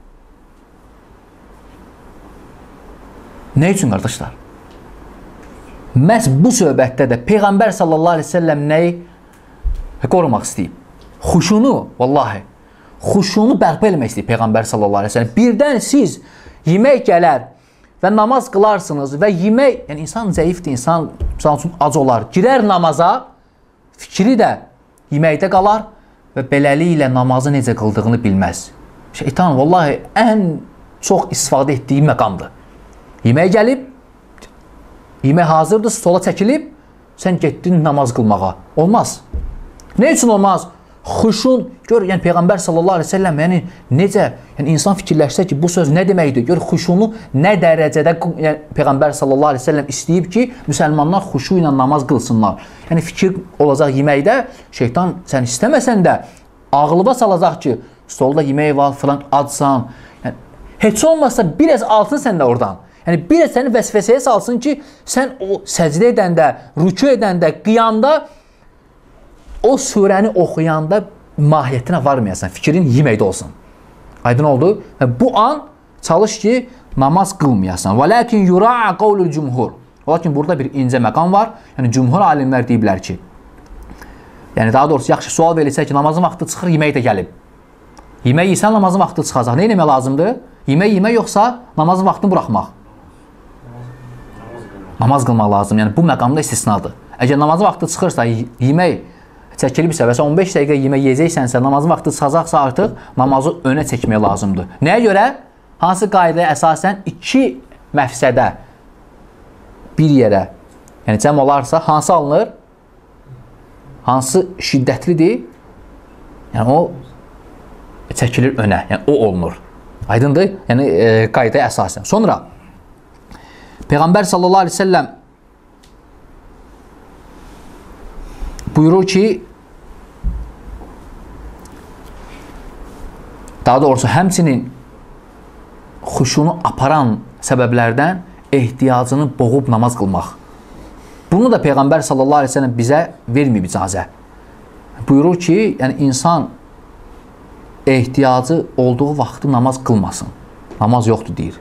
Nə üçün, qardaşlar? Məhz bu söhbətdə də Peyğəmbər sallallahu aleyhi ve sellem nəyi qorumaq istəyib? Xuşunu, vallahi, xuşunu bərpa eləmək istəyib Peyğəmbər sallallahu aleyhi ve sellem. Birdən siz yemək gələr və namaz qılarsınız və yemək, yəni insan zəifdir, insan ac olar, girər namaza, fikri də yeməkdə qalar və beləliklə namazı necə qıldığını bilməz. Şeytan, vallahi, ən çox istifadə etdiyi məqamdır. Yemək gəlib, yemək hazırdır, stola çəkilib, sən getdin namaz qılmağa. Olmaz. Nə üçün olmaz? Xuşun, gör, yəni Peyğəmbər sallallahu aleyhi ve sellem, yəni necə, yəni insan fikirləşsə ki, bu söz nə deməkdir? Gör, xuşunu nə dərəcədə yəni, Peyğəmbər sallallahu aleyhi ve sellem istəyib ki, müsəlmanlar xuşu ilə namaz qılsınlar. Yəni fikir olacaq yeməkdə, şeytan sən istəməsən də ağlıba salacaq ki, stolda yemək var, filan adsan. Yəni, heç olmazsa biraz alsın sən də oradan. Yəni, biraz səni vəsvəsəyə salsın ki, sən o səcdə edəndə, rükü edəndə, qiyamda o surəni oxuyanda mahiyyətinə varmayasan, fikrin yeməkdə olsun. Aydın oldu? Və bu an çalış ki, namaz qılmayasan. Və lakin yura'a qavlul cumhur. Lakin burada bir incə məqam var. Yəni, cumhur alimlər deyiblər ki, yəni daha doğrusu yaxşı sual verilsə ki, namazın vaxtı çıxır, yemək də gəlib. Yemək yiysən, namazın vaxtı çıxacaq. Nə eləmək lazımdır? Yemək yemək yoxsa namazın vaxtını buraxmaq. Namaz qılmaq lazım. Yəni, bu məqamda istisnadır. Əgər namazın vaxtı çıxırsa, yemək çəkilibsə və sən on beş dəqiqə yemək yeyəcəksənsə, namazın vaxtı çıxacaqsa artıq namazı önə çəkmək lazımdır. Nəyə görə? Hansı qaydaya əsasən iki məfsədə bir yerə, yəni cəm olarsa, hansı alınır? Hansı şiddətlidir? Yəni o çəkilir önə, yəni o olunur. Aydındır? Yəni e, qaydaya əsasən. Sonra Peyğəmbər sallallahu aleyhi ve sellem buyurur ki, daha doğrusu həmçinin xuşunu aparan səbəblərdən ehtiyacını boğub namaz qılmaq. Bunu da Peyğəmbər sallallahu aleyhi ve sellem bizə verməyib icazə. Buyurur ki, yəni insan ehtiyacı olduğu vaxtı namaz qılmasın. Namaz yoxdur deyir.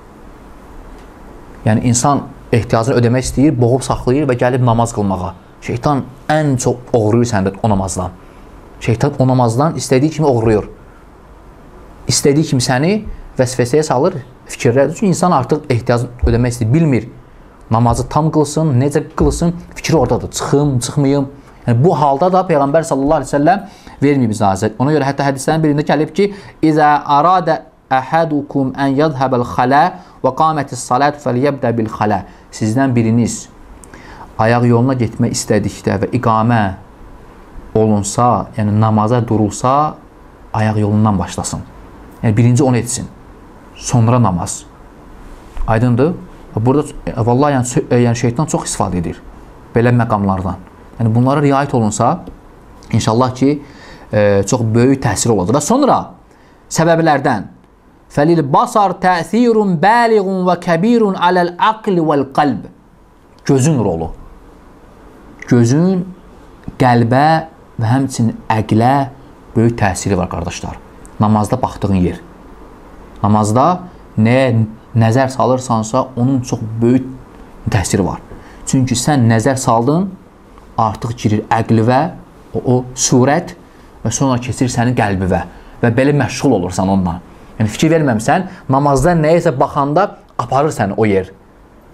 Yəni insan ehtiyacını ödəmək istəyir, boğub saxlayır və gəlib namaz qılmağa. Şeytan ən çox oğruyur səndə o namazdan. Şeytan o namazdan istədiyi kimi oğruyur. İstədiyi kimi səni vəsvəsəyə salır, fikirlər. Çünki insan artıq ehtiyacını ödəmək istəyir, bilmir. Namazı tam qılsın, necə qılsın, fikri oradadır. Çıxım, çıxmayım. Yəni, bu halda da Peyğəmbər sallallahu aleyhi ve sellem verməyib icazət. Ona görə hətta hədislərin birində gəlib ki, İzə aradə əhədukum ən yadhəbəl xalə və qamətis salət fəliyəbdə bil xalə. Sizdən biriniz ayaq yoluna getmək istədikdə və iqamə olunsa, yəni namaza durulsa, ayaq yolundan başlasın. Yəni birinci onu etsin, sonra namaz. Aydındır? Burada vallahi yəni, yəni şeytan çox istifadə edir belə məqamlardan. Yəni bunlara riayət olunsa, inşallah ki, e, çox böyük təsir olacaq. Və sonra səbəblərdən fəlil basar təsirun bəliğun və kəbirun aləl aql vəl qalb. Gözün rolu. Gözün qəlbə və həmçinin əqlə böyük təsiri var, qardaşlar. Namazda baxdığın yer. Namazda nəyə nəzər salırsansa, onun çox böyük təsiri var. Çünki sən nəzər saldın, artıq girir əqlivə, o, o surət və sonra keçir sənin qəlbivə və belə məşğul olursan ondan. Yəni, fikir verməmsən, namazda nəyəsə baxanda aparır səni o yer.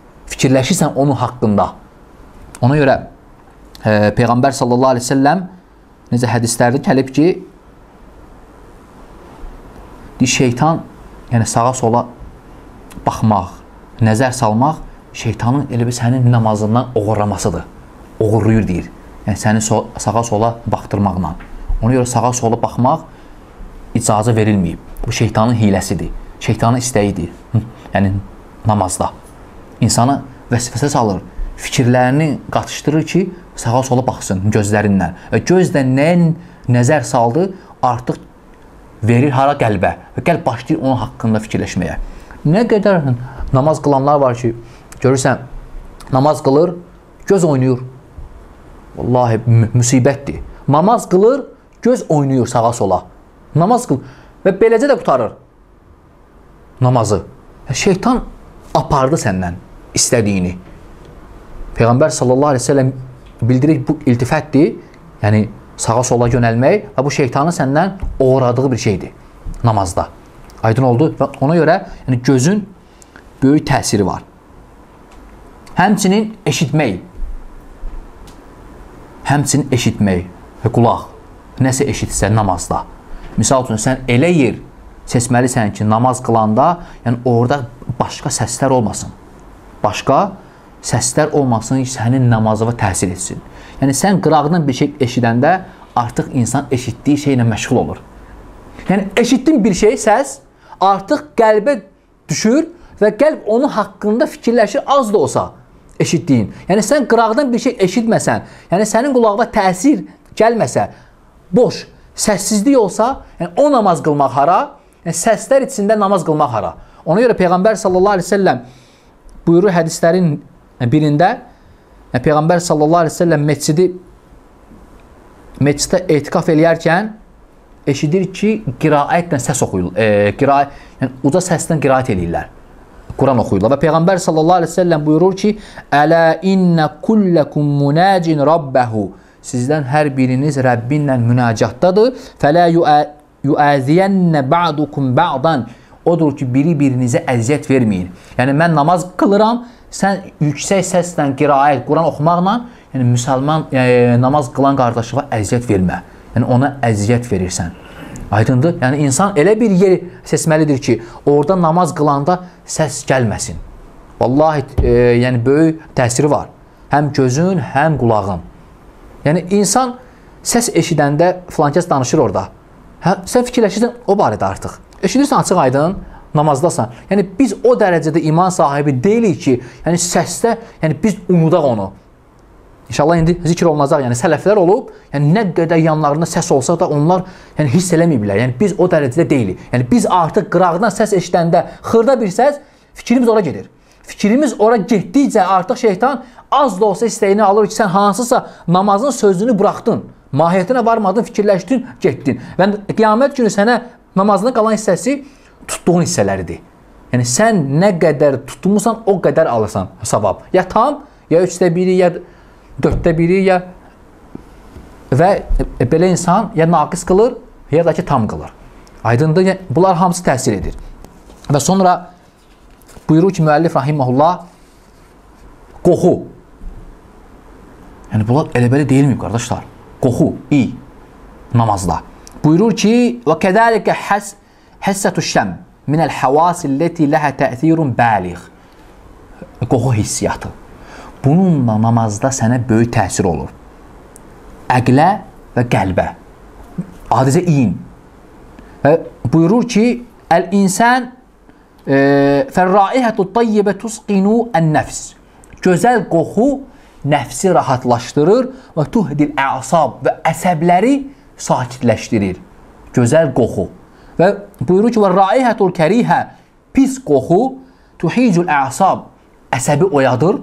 Fikirləşirsən onun haqqında. Ona görə e, Peyğəmbər sallallahu aleyhi ve sellem necə hədislərdə gəlib ki, şeytan, yəni sağa sola baxmaq, nəzər salmaq, şeytanın elə bir sənin namazından oğurlamasıdır. Oğurluyur deyir. Yəni səni so sağa sola baxdırmaqla. Ona görə sağa sola baxmaq icazə verilməyib. Bu şeytanın hiləsidir. Şeytanın istəyidir. Yəni namazda. İnsanı vəsvəsə salır. Fikirlərini qatışdırır ki, sağa sola baxsın gözlərindən. Və gözlə nəyə nəzər saldı, artıq verir hara qəlbə. Və qəlb başlayır onun haqqında fikirləşməyə. Nə qədər namaz qılanlar var ki, görürsən, namaz qılır, göz oynayır. Vallahi müsibətdir. Namaz qılır, göz oynayır sağa sola. Namaz qıl və beləcə də qutarır namazı. Şeytan apardı səndən istədiyini. Peyğəmbər sallallahu aleyhi ve sellem bildirir bu iltifətdir. Yəni sağa sola yönəlmək və bu şeytanın səndən uğradığı bir şeydir namazda. Aydın oldu və ona görə yəni gözün böyük təsiri var. Həmçinin eşitmək. Həmçinin eşitmək və qulaq. Nəsə eşitsə namazda. Misal üçün, sən elə yer seçməlisən ki, namaz qılanda, yəni orada başqa səslər olmasın. Başqa səslər olmasın ki, sənin namazına təsir etsin. Yəni, sən qırağdan bir şey eşidəndə artıq insan eşitdiyi şeylə məşğul olur. Yəni, eşitdin bir şey, səs artıq qəlbə düşür və qəlb onun haqqında fikirləşir, az da olsa eşitdiyin. Yəni, sən qırağdan bir şey eşitməsən, yəni sənin qulağına təsir gəlməsə, boş, səssizlik olsa, yəni o namaz qılmaq hara, yəni səslər içində namaz qılmaq hara. Ona görə Peyğəmbər sallallahu aleyhi ve sellem buyurur hədislərin birində, yəni Peyğəmbər sallallahu aleyhi ve sellem məscidi məsciddə etikaf eləyərkən eşidir ki, qiraətlə səs oxuyurlar, e, qiraət, yəni uca səslə qiraət eləyirlər, Quran oxuyurlar. Və Peyğəmbər sallallahu aleyhi ve sellem buyurur ki, Ələ innə kulləkum munəcin rabbəhu, sizdən hər biriniz Rəbbinlə münacatdadır. Fələ yuəziyyənnə ba'dukum ba'dan, odur ki, biri birinizə əziyyət verməyin. Yəni, mən namaz qılıram, sən yüksək səslə qiraət, Quran oxumaqla, yəni müsəlman e, namaz qılan qardaşıva əziyyət vermə. Yəni, ona əziyyət verirsən. Aydındır? Yəni, insan elə bir yer seçməlidir ki, orada namaz qılanda səs gəlməsin. Vallahi, e, yəni, böyük təsiri var. Həm gözün, həm qulağın. Yəni, insan səs eşidəndə filan kəs danışır orada. Hə, sən fikirləşirsən o barədə artıq. Eşidirsən açıq aydın, namazdasan. Yəni, biz o dərəcədə iman sahibi deyilik ki, yəni səsdə, yəni biz unudaq onu. İnşallah indi zikr olunacaq, yəni sələflər olub, yəni nə qədər yanlarında səs olsa da onlar yəni, hiss eləməyiblər. Yəni biz o dərəcədə deyilik. Yəni biz artıq qırağdan səs eşidəndə xırda bir səs, fikrimiz ora gedir. Fikrimiz ora getdikcə artıq şeytan az da olsa istəyini alır ki, sən hansısa namazın sözünü buraxdın, mahiyyətinə varmadın, fikirləşdin, getdin. Və qiyamət günü sənə namazına qalan hissəsi tutduğun hissələridir. Yəni sən nə qədər tutmusan, o qədər alırsan savab. Ya tam, ya üçdə biri, ya dörddə biri, ya və belə insan ya naqis qılır, ya da ki tam qılır. Aydındır, yəni, bunlar hamısı təsir edir. Və sonra buyurur ki, müəllif rahiməhullah, qoxu. Yəni, bunlar elə-belə deyilməyib, qardaşlar. Qoxu, iyi, namazda. Buyurur ki, və kədəlikə həssətü şəm minəl həvasilləti ləhə təəthirun bəliğ. Qoxu hissiyatı. Bununla namazda sənə böyük təsir olur. Əqlə və qəlbə. Adicə iyin. Və buyurur ki, əl-insən fər-raihətü tayyibə tusqinu ən-nəfs. Gözəl qoxu nəfsi rahatlaşdırır və tuhdil əsab və əsəbləri sakitləşdirir. Gözəl qoxu. Və buyurur ki, və-raihətül kərihə pis qoxu tuhicul əsab əsəbi oyadır.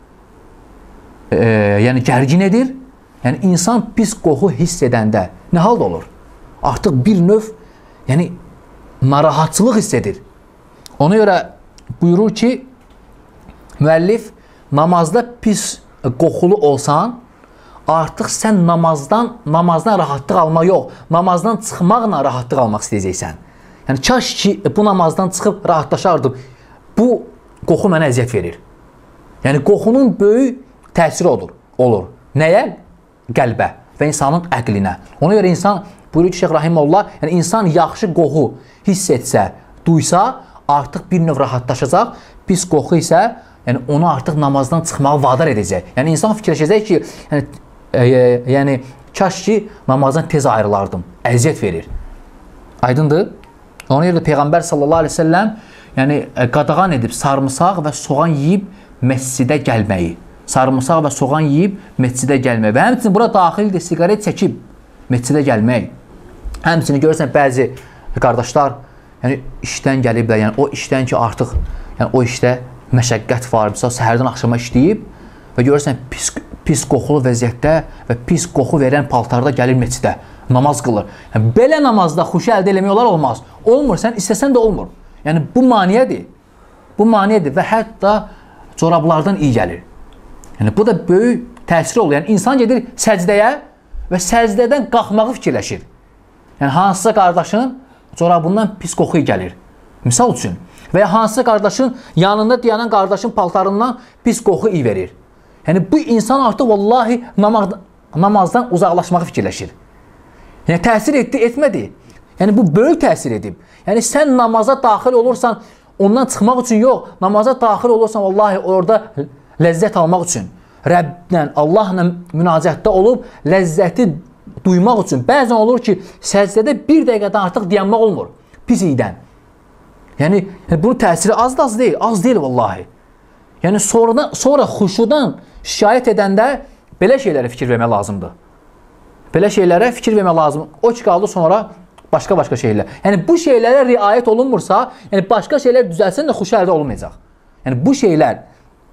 E, yəni gərgin edir. Yəni insan pis qoxu hiss edəndə nə halda olur? Artıq bir növ yəni narahatçılıq hiss edir. Ona görə buyurur ki, müəllif, namazda pis qoxulu olsan, artıq sən namazdan, namazdan rahatlıq almaq yox, namazdan çıxmaqla rahatlıq almaq istəyəcəksən. Yəni, kaş ki, bu namazdan çıxıb rahatlaşardım. Bu qoxu mənə əziyyət verir. Yəni, qoxunun böyük təsiri olur. olur. Nəyə? Qəlbə. və insanın əqlinə. Ona görə insan, buyurur ki, Şeyx Rahimullah, yəni insan yaxşı qoxu hiss etsə, duysa, artıq bir növ rahatlaşacaq, pis qoxu isə yəni onu artıq namazdan çıxmağa vadar edəcək. Yəni insan fikirləşəcək ki, yəni, e, e, yəni kaş ki, namazdan tez ayrılardım, əziyyət verir. Aydındır? Ona görə də Peyğəmbər sallallahu aleyhi ve selləm yəni, qadağan edib sarımsaq və soğan yeyib məscidə gəlməyi. Sarımsaq və soğan yeyib məscidə gəlməyi. Və həmçinin bura daxildir, siqaret çəkib məscidə gəlmək. Həmçinin görürsən, bəzi qardaşlar yəni, işdən gəliblər, yəni o işdən ki, artıq yəni, o işdə məşəqqət var, misal səhərdən axşama işləyib və görürsən, pis, pis qoxulu vəziyyətdə və pis qoxu verən paltarda gəlir məscidə, namaz qılır. Yəni, belə namazda xuşu əldə eləmək olar, olmaz. Olmur, sən istəsən də olmur. Yəni, bu maniyyədir. Bu maniyyədir və hətta corablardan iyi gəlir. Yəni, bu da böyük təsir olur. Yəni, insan gedir səcdəyə və səcdədən qalxmağı fikirləşir. Yəni, hansısa qardaşın corabından pis qoxu gəlir. Misal üçün. Və ya hansısa qardaşın yanında dayanan qardaşın paltarından pis qoxu iyi verir. Yəni, bu insan artıq vallahi namaz, namazdan uzaqlaşmağı fikirləşir. Yəni, təsir etdi, etmədi. Yəni, bu böyük təsir edib. Yəni, sən namaza daxil olursan, ondan çıxmaq üçün yox, namaza daxil olursan, vallahi orada ləzzət almaq üçün, Rəblə, Allahla münacətdə olub, ləzzəti duymaq üçün. Bəzən olur ki, səcdədə bir dəqiqədən artıq dayanmaq olmur, pis iyidən. Yəni, bunun təsiri az da az deyil, az deyil vallahi. Yəni, sonradan, sonra xuşudan şikayət edəndə belə şeylərə fikir vermək lazımdır. Belə şeylərə fikir vermək lazım. O ki, qaldı sonra başqa-başqa şeylər. Yəni, bu şeylərə riayət olunmursa, yəni, başqa şeylər düzəlsən də xuşu əldə olunmayacaq. Yəni, bu şeylər,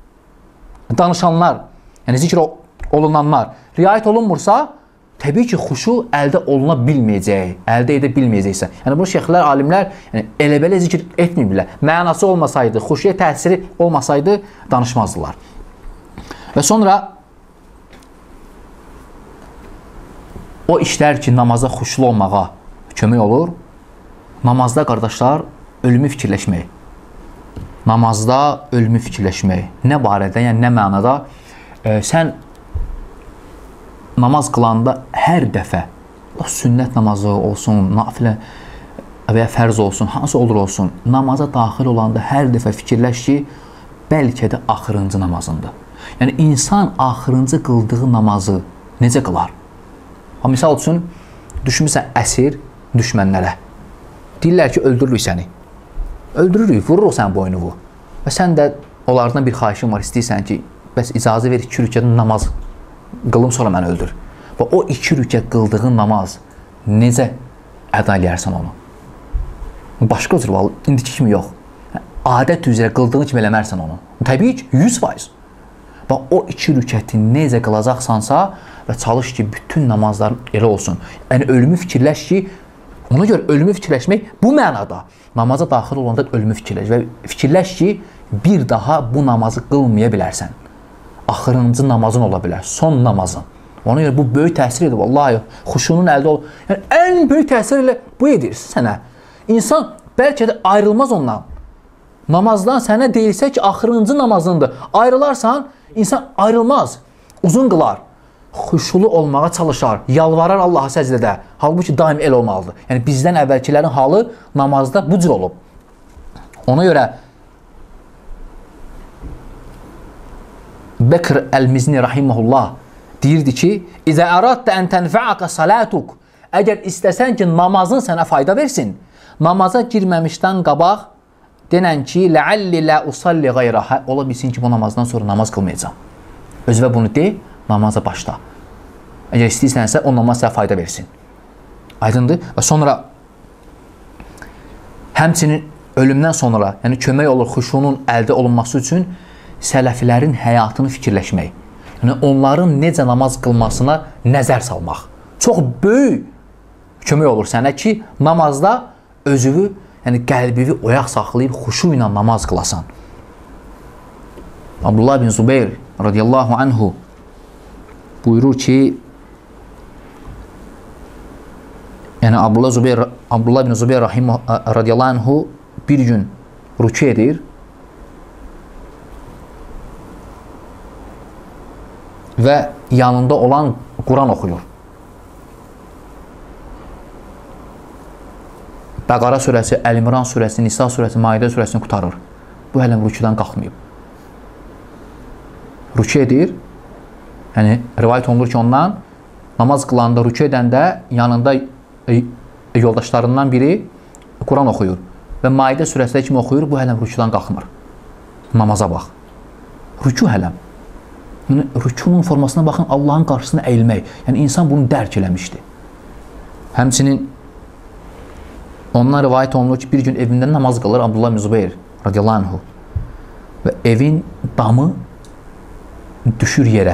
danışanlar, yəni, zikr olunanlar riayət olunmursa, təbii ki, xuşu əldə oluna bilməyəcək, əldə edə bilməyəcəksə. Yəni, bunu şeyxlər, alimlər yəni, elə-belə zikr etməyiblər. Mənası olmasaydı, xuşuya təsiri olmasaydı, danışmazdılar. Və sonra o işlər ki, namaza xuşulu olmağa kömək olur, namazda, qardaşlar, ölümü fikirləşmək. Namazda ölümü fikirləşmək. Nə barədə, yəni nə mənada? E, sən namaz qılanda hər dəfə, sünnət namazı olsun, nafilə və ya fərz olsun, hansı olur olsun, namaza daxil olanda hər dəfə fikirləş ki, bəlkə də axırıncı namazındır. Yəni, insan axırıncı qıldığı namazı necə qılar? Ha, misal üçün, düşmüsən əsir düşmənlərə. Deyirlər ki, öldürürük səni. Öldürürük, vururuq sən boynuvu. Və sən də onlardan bir xahişin var, istəyirsən ki, bəs icazə ver iki rükət namaz qılım, sonra məni öldür. Və o iki rükət qıldığın namaz necə əda eləyərsən onu? Başqa cür, indiki kimi yox. Adət üzrə qıldığın kimi eləmərsən onu. Təbii ki, yüz faiz. Və o iki rükəti necə qılacaqsansa və çalış ki, bütün namazlar elə olsun. Yəni, ölümü fikirləş ki, ona görə ölümü fikirləşmək bu mənada. Namaza daxil olanda ölümü fikirləş və fikirləş ki, bir daha bu namazı qılmaya bilərsən. Axırıncı namazın ola bilər, son namazın. Ona görə bu böyük təsir edir. Vallahi, xuşunun əldə olur. Yəni, ən böyük təsir elə bu edir sənə. İnsan bəlkə də ayrılmaz ondan. Namazdan sənə deyilsə ki, axırıncı namazındır. Ayrılarsan, insan ayrılmaz, uzun qılar. Xuşulu olmağa çalışar, yalvarar Allaha səcdədə. Halbuki daim el olmalıdır. Yəni, bizdən əvvəlkilərin halı namazda bu cür olub. Ona görə Bekr Əl-Mizni rahiməhullah deyirdi ki, İzə əraddə ən tənfəəqə salatuk, əgər istəsən ki, namazın sənə fayda versin, namaza girməmişdən qabaq denən ki, ləalli lə usalli qayrə, ola bilsin ki, bu namazdan sonra namaz qılmayacam. Özvə bunu de, namaza başla. Əgər istəyirsənsə, o namaz sənə fayda versin. Aydındır? Və sonra həmçinin ölümdən sonra, yəni kömək olur xuşunun əldə olunması üçün sələfilərin həyatını fikirləşmək. Yəni, onların necə namaz qılmasına nəzər salmaq. Çox böyük kömək olur sənə ki, namazda özünü, yəni qəlbivi oyaq saxlayıb xuşu ilə namaz qılasan. Abdullah bin Zubeyr radiyallahu anhu buyurur ki, yəni Abdullah, Zubeyr, Abdullah bin Zubeyr rahim radiyallahu anhu bir gün rükü edir və yanında olan Quran oxuyur. Bəqara surəsi, Əl-İmran surəsi, Nisa surəsi, Maidə surəsini qutarır. Bu hələm rükudan qalxmayıb. Rükü edir. Yəni, rivayət olunur ki, ondan namaz qılanda, rükü edəndə yanında yoldaşlarından biri Quran oxuyur. Və Maidə surəsində kim oxuyur? Bu hələm rükudan qalxmır. Namaza bax. Rükü hələm. Yəni, rükunun formasına baxın, Allahın qarşısına əyilmək. Yəni, insan bunu dərk eləmişdir. Həmçinin ondan rivayət olunur ki, bir gün evində namaz qılır Abdullah ibn Zübeyir radiyallahu anhu və evin damı düşür yerə.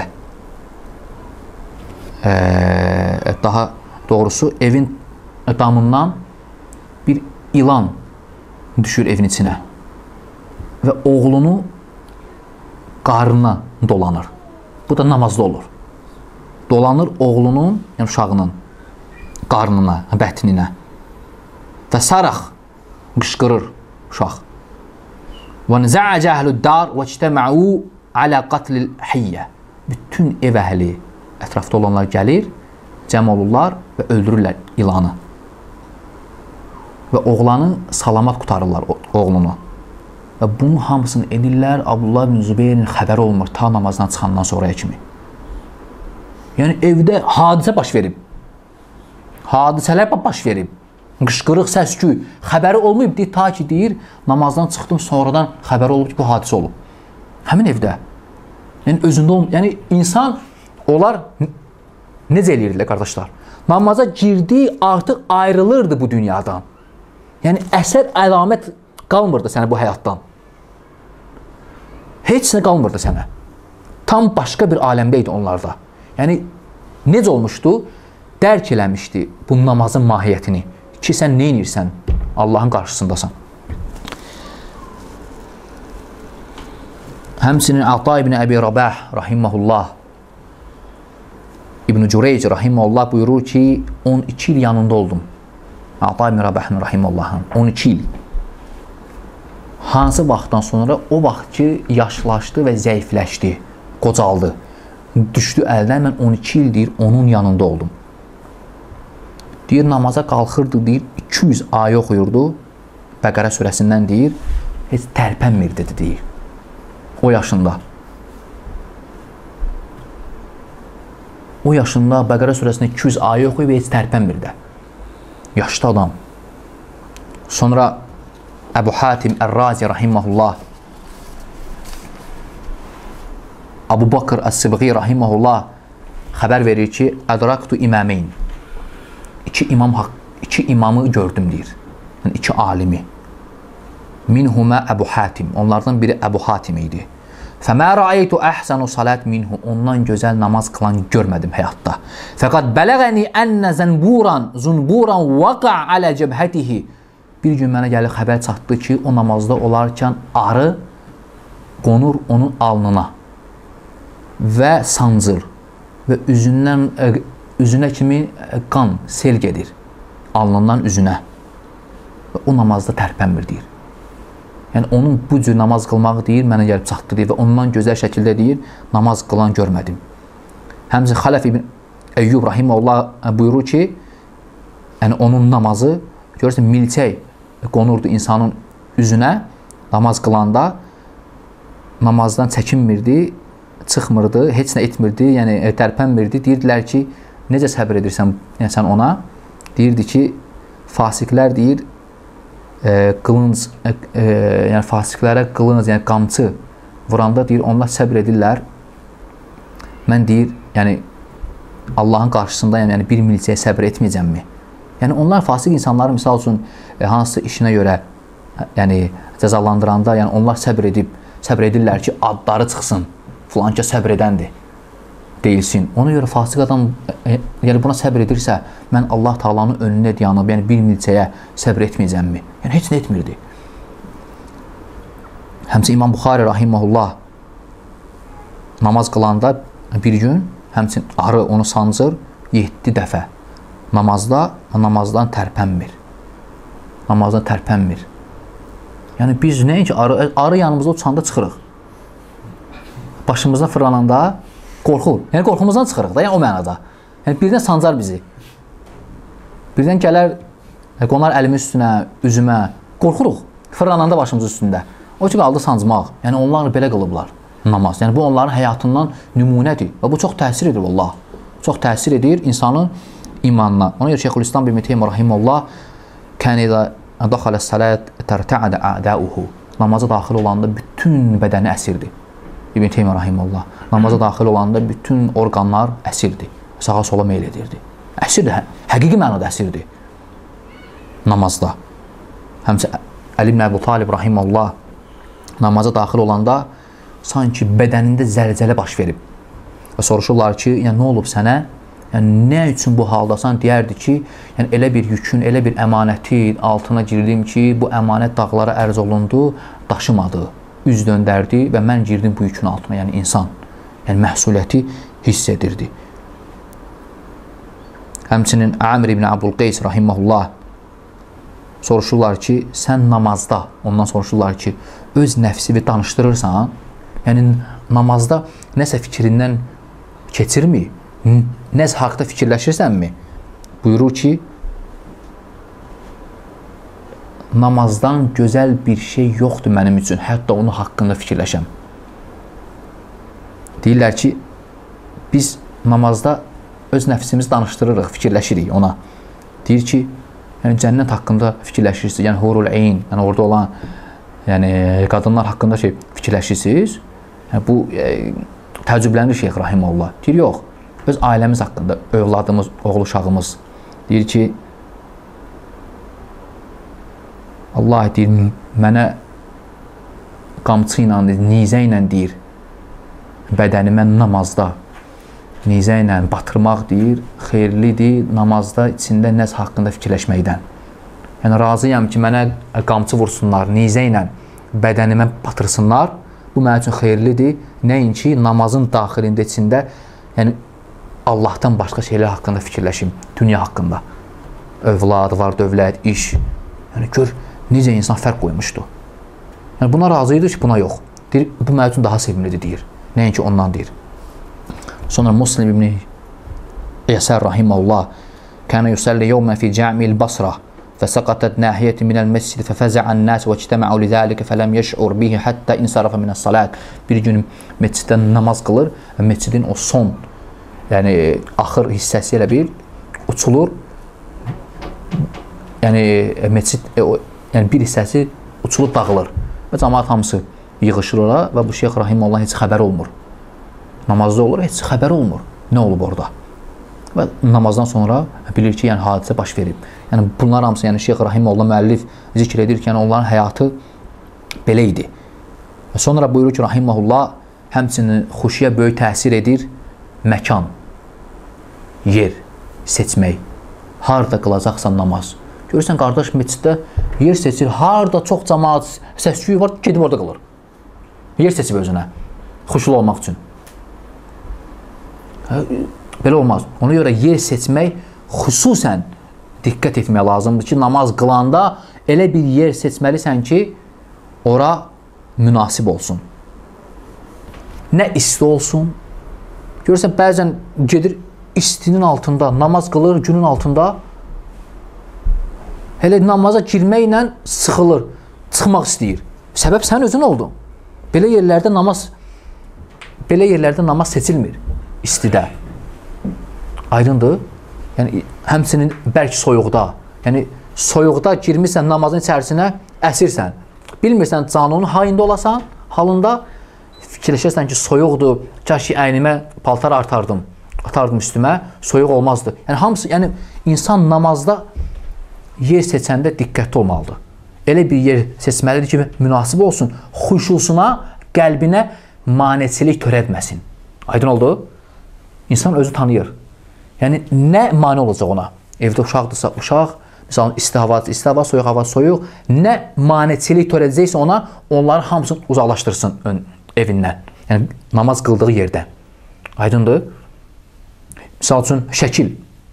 Ee, daha doğrusu evin damından bir ilan düşür evin içinə və oğlunu qarnına dolanır. Bu da namazda olur. Dolanır oğlunun, yəni uşağının qarnına, bətninə və saraq qışqırır uşaq. وَنْزَعَجَ أَهْلُ الدَّارِ وَاجْتَمَعُوا عَلَى قَتْلِ الْحِيَّةِ Bütün ev əhli, ətrafda olanlar gəlir, cəm olurlar və öldürürlər ilanı. Və oğlanı salamat qutarırlar, oğlunu. Və bunun hamısını edirlər, Abdullah ibn Zübeyrin xəbəri olmur ta namazdan çıxandan sonraya kimi. Yəni evdə hadisə baş verib. Hadisələr baş verib. Qışqırıq, səs-küy, xəbəri olmayıb, deyir, ta ki, deyir, namazdan çıxdım, sonradan xəbəri olub ki, bu hadisə olub. Həmin evdə. Yəni, özündə olmur. Yəni, insan, onlar necə eləyirlər, qardaşlar? Namaza girdi, artıq ayrılırdı bu dünyadan. Yəni, əsər, əlamət qalmırdı sənə bu həyatdan. Heç nə qalmırdı sənə. Tam başqa bir aləmdə idi onlarda. Yəni, necə olmuşdu? Dərk eləmişdi bu namazın mahiyyətini. Ki, sən nə inirsən? Allahın qarşısındasan. Həmsinin Ata ibn Əbi Rabah, rahiməhullah, İbn-i Cüreyc, rahiməhullah buyurur ki, on iki il yanında oldum. Ata ibn Rabahın, rahiməllahın, on iki il. Hansı vaxtdan sonra? O vaxt ki, yaşlaşdı və zəifləşdi, qocaldı. Düşdü əldən, mən on iki il deyir, onun yanında oldum. Deyir, namaza qalxırdı, deyir, iki yüz ayə oxuyurdu, Bəqərə surəsindən deyir, heç tərpənmirdi, deyir, o yaşında. O yaşında Bəqərə surəsində iki yüz ayə oxuyub, heç tərpənmirdi. Yaşlı adam. Sonra Əbu Hatim Ər-Razi, rahiməhullah, Abu Bakr Əs-Sibği, rahiməhullah, xəbər verir ki, Ədraktu iməmeyn. İki, imam, iki imamı gördüm, deyir. Yəni, iki alimi. Minhumə Əbu Hatim. Onlardan biri Əbu Hatim idi. Fəmə rəaytu əhsənu salət minhu. Ondan gözəl namaz qılan görmədim həyatda. Fəqad bələğəni ənnə zənburan, zunburan vəqa alə cəbhətihi. Bir gün mənə gəlir xəbər çatdı ki, o namazda olarkən arı qonur onun alnına və sancır və üzündən üzünə kimi qan, sel gedir alnından üzünə və o namazda tərpənmir, deyir. Yəni, onun bu cür namaz qılmağı deyir, mənə gəlib çatdı, deyir və ondan gözəl şəkildə deyir, namaz qılan görmədim. Həmçinin Xələf ibn Əyyub rahiməhullah buyurur ki, yəni onun namazı, görürsən, milçək qonurdu insanın üzünə, namaz qılanda namazdan çəkinmirdi, çıxmırdı, heç nə etmirdi, yəni tərpənmirdi. Deyirdilər ki, necə səbir edirsən yəni, sən ona? Deyirdi ki, fasiklər deyir, e, qılınc, e, e, yəni fasiklərə qılınc, yəni qamçı vuranda deyir, onlar səbir edirlər. Mən deyir, yəni Allahın qarşısında yəni bir milçəyə səbir etməyəcəmmi? Yəni onlar fasik insanları misal üçün e, hansı işinə görə yəni cəzalandıranda, yəni onlar səbir edib, səbir edirlər ki, adları çıxsın. Filankə səbr edəndir, deyilsin. Ona görə fasik adam e, yəni buna səbr edirsə, mən Allah Taala'nın önündə dayanıb, yəni bir milçəyə səbr etməyəcəmmi? Yəni heç nə etmirdi. Həmçinin İmam Buxari rahiməhullah namaz qılanda bir gün həmçinin arı onu sancır yeddi dəfə. Namazda, namazdan tərpənmir. Namazdan tərpənmir. Yəni biz nəinki arı, arı yanımızda uçanda çıxırıq. Başımızdan fırlananda qorxur. Yəni qorxumuzdan çıxırıq da, yəni o mənada. Yəni birdən sancar bizi. Birdən gələr Yəni, qonlar əlimiz üstünə, üzümə. Qorxuruq. Fırlananda başımız üstündə. O ki, qaldı sancmaq. Yəni, onlar belə qılıblar namaz. Yəni, bu onların həyatından nümunədir. Və bu çox təsir edir, vallah. Çox təsir edir insanın imanına. Ona görə Şeyxülislam ibn Teymiyyə rahimehullah kən iza daxalə salat tərtə'də a'da'uhu. Namaza daxil olanda bütün bədəni əsirdi. İbn Teymiyyə rahimehullah. Namaza daxil olanda bütün orqanlar əsirdi. Sağa sola meyl edirdi. Əsirdi, hə, həqiqi mənada əsirdi. Namazda. Həmçə Əli ibn Əbu Talib rahimehullah namaza daxil olanda sanki bədənində zəlzələ baş verib. Və soruşurlar ki, yəni nə olub sənə? Yəni nə üçün bu haldasan? Deyərdi ki, yəni elə bir yükün, elə bir əmanəti altına girdim ki, bu əmanət dağlara ərz olundu, daşımadı, üz döndərdi və mən girdim bu yükün altına, yəni insan. Yəni məsuliyyəti hiss edirdi. Həmçinin Amr ibn Abdülqeys rahimehullah soruşurlar ki, sən namazda, ondan soruşurlar ki, öz nəfsini danışdırırsan, yəni namazda nəsə fikrindən keçirmi? Nəsə haqda fikirləşirsənmi? Buyurur ki, namazdan gözəl bir şey yoxdur mənim üçün, hətta onun haqqında fikirləşəm. Deyirlər ki, biz namazda öz nəfsimizi danışdırırıq, fikirləşirik ona. Deyir ki, yəni cənnət haqqında fikirləşirsiniz, yəni hurul eyn, yəni orada olan yəni qadınlar haqqında şey fikirləşirsiniz. Yəni bu e, təəccüblənir Şeyx rahimehullah. Deyir, yox, öz ailəmiz haqqında, övladımız, oğul uşağımız. Deyir ki, Allah deyir, mənə qamçı ilə, nizə ilə deyir, bədənimə namazda, nizə ilə batırmaq deyir, xeyirlidir, namazda içində nəsə haqqında fikirləşməkdən. Yəni, razıyam ki, mənə qamçı vursunlar, nizə ilə bədənimə batırsınlar, bu mənim üçün xeyirlidir. Nəinki namazın daxilində içində, yəni Allahdan başqa şeylər haqqında fikirləşim, dünya haqqında. Övlad, var dövlət, iş. Yəni, gör, necə insan fərq qoymuşdu. Yəni, buna razıydı ki, buna yox. Deyir, bu mənim üçün daha sevimlidir, deyir. Nəinki ondan deyir. Sonra Muslim ibn Yəsər rahimehullah kənə yusəlli yevmən fi cəmil Basra فسقطت ناحية من المسجد ففزع الناس واجتمعوا لذلك فلم يشعر به حتى انصرف من الصلاة. Bir gün məsciddə namaz qılır və məscidin o son, yəni axır hissəsi elə bir uçulur. Yəni məscid yəni bir hissəsi uçulub dağılır və cəmaət hamısı yığışır ora və bu Şeyx rahimehullah heç xəbər olmur. Namazda olur, heç xəbər olmur. Nə olub orada? Və namazdan sonra bilir ki, yəni hadisə baş verib. Yəni bunlar hamısı, yəni Şeyx rahimehullah müəllif zikr edir ki, yəni onların həyatı belə idi. Və sonra buyurur ki, rahimehullah həmçinin xuşuya böyük təsir edir məkan, yer seçmək. Harda qılacaqsan namaz. Görürsən, qardaş məsciddə yer seçir, harda çox cəmaət, səs-küy var, gedib orada qılır. Yer seçib özünə, xuşulu olmaq üçün. Belə olmaz. Ona görə yer seçmək xüsusən diqqət etmək lazımdır ki, namaz qılanda elə bir yer seçməlisən ki, ora münasib olsun. Nə isti olsun. Görürsən, bəzən gedir istinin altında, namaz qılır günün altında. Elə namaza girməklə sıxılır, çıxmaq istəyir. Səbəb sən özün oldun. Belə yerlərdə namaz belə yerlərdə namaz seçilmir istidə. Aydındır? Yəni, həmçinin bəlkə soyuqda. Yəni, soyuqda girmirsən namazın içərisinə, əsirsən. Bilmirsən, canının hayında olasan, halında fikirləşərsən ki, soyuqdur, kaş ki, əynimə paltar artardım, atardım üstümə, soyuq olmazdı. Yəni, hamısı, yəni, insan namazda yer seçəndə diqqətli olmalıdır. Elə bir yer seçməlidir ki, münasib olsun, xuşusuna, qəlbinə maneçilik törətməsin. Aydın oldu? İnsan özü tanıyır. Yəni, nə mane olacaq ona? Evdə uşaqdırsa uşaq, misal isti hava, isti hava, soyuq hava, soyuq. Nə maneçilik törədəcəksə ona, onları hamısını uzaqlaşdırsın evindən. Yəni, namaz qıldığı yerdə. Aydındır? Misal üçün, şəkil.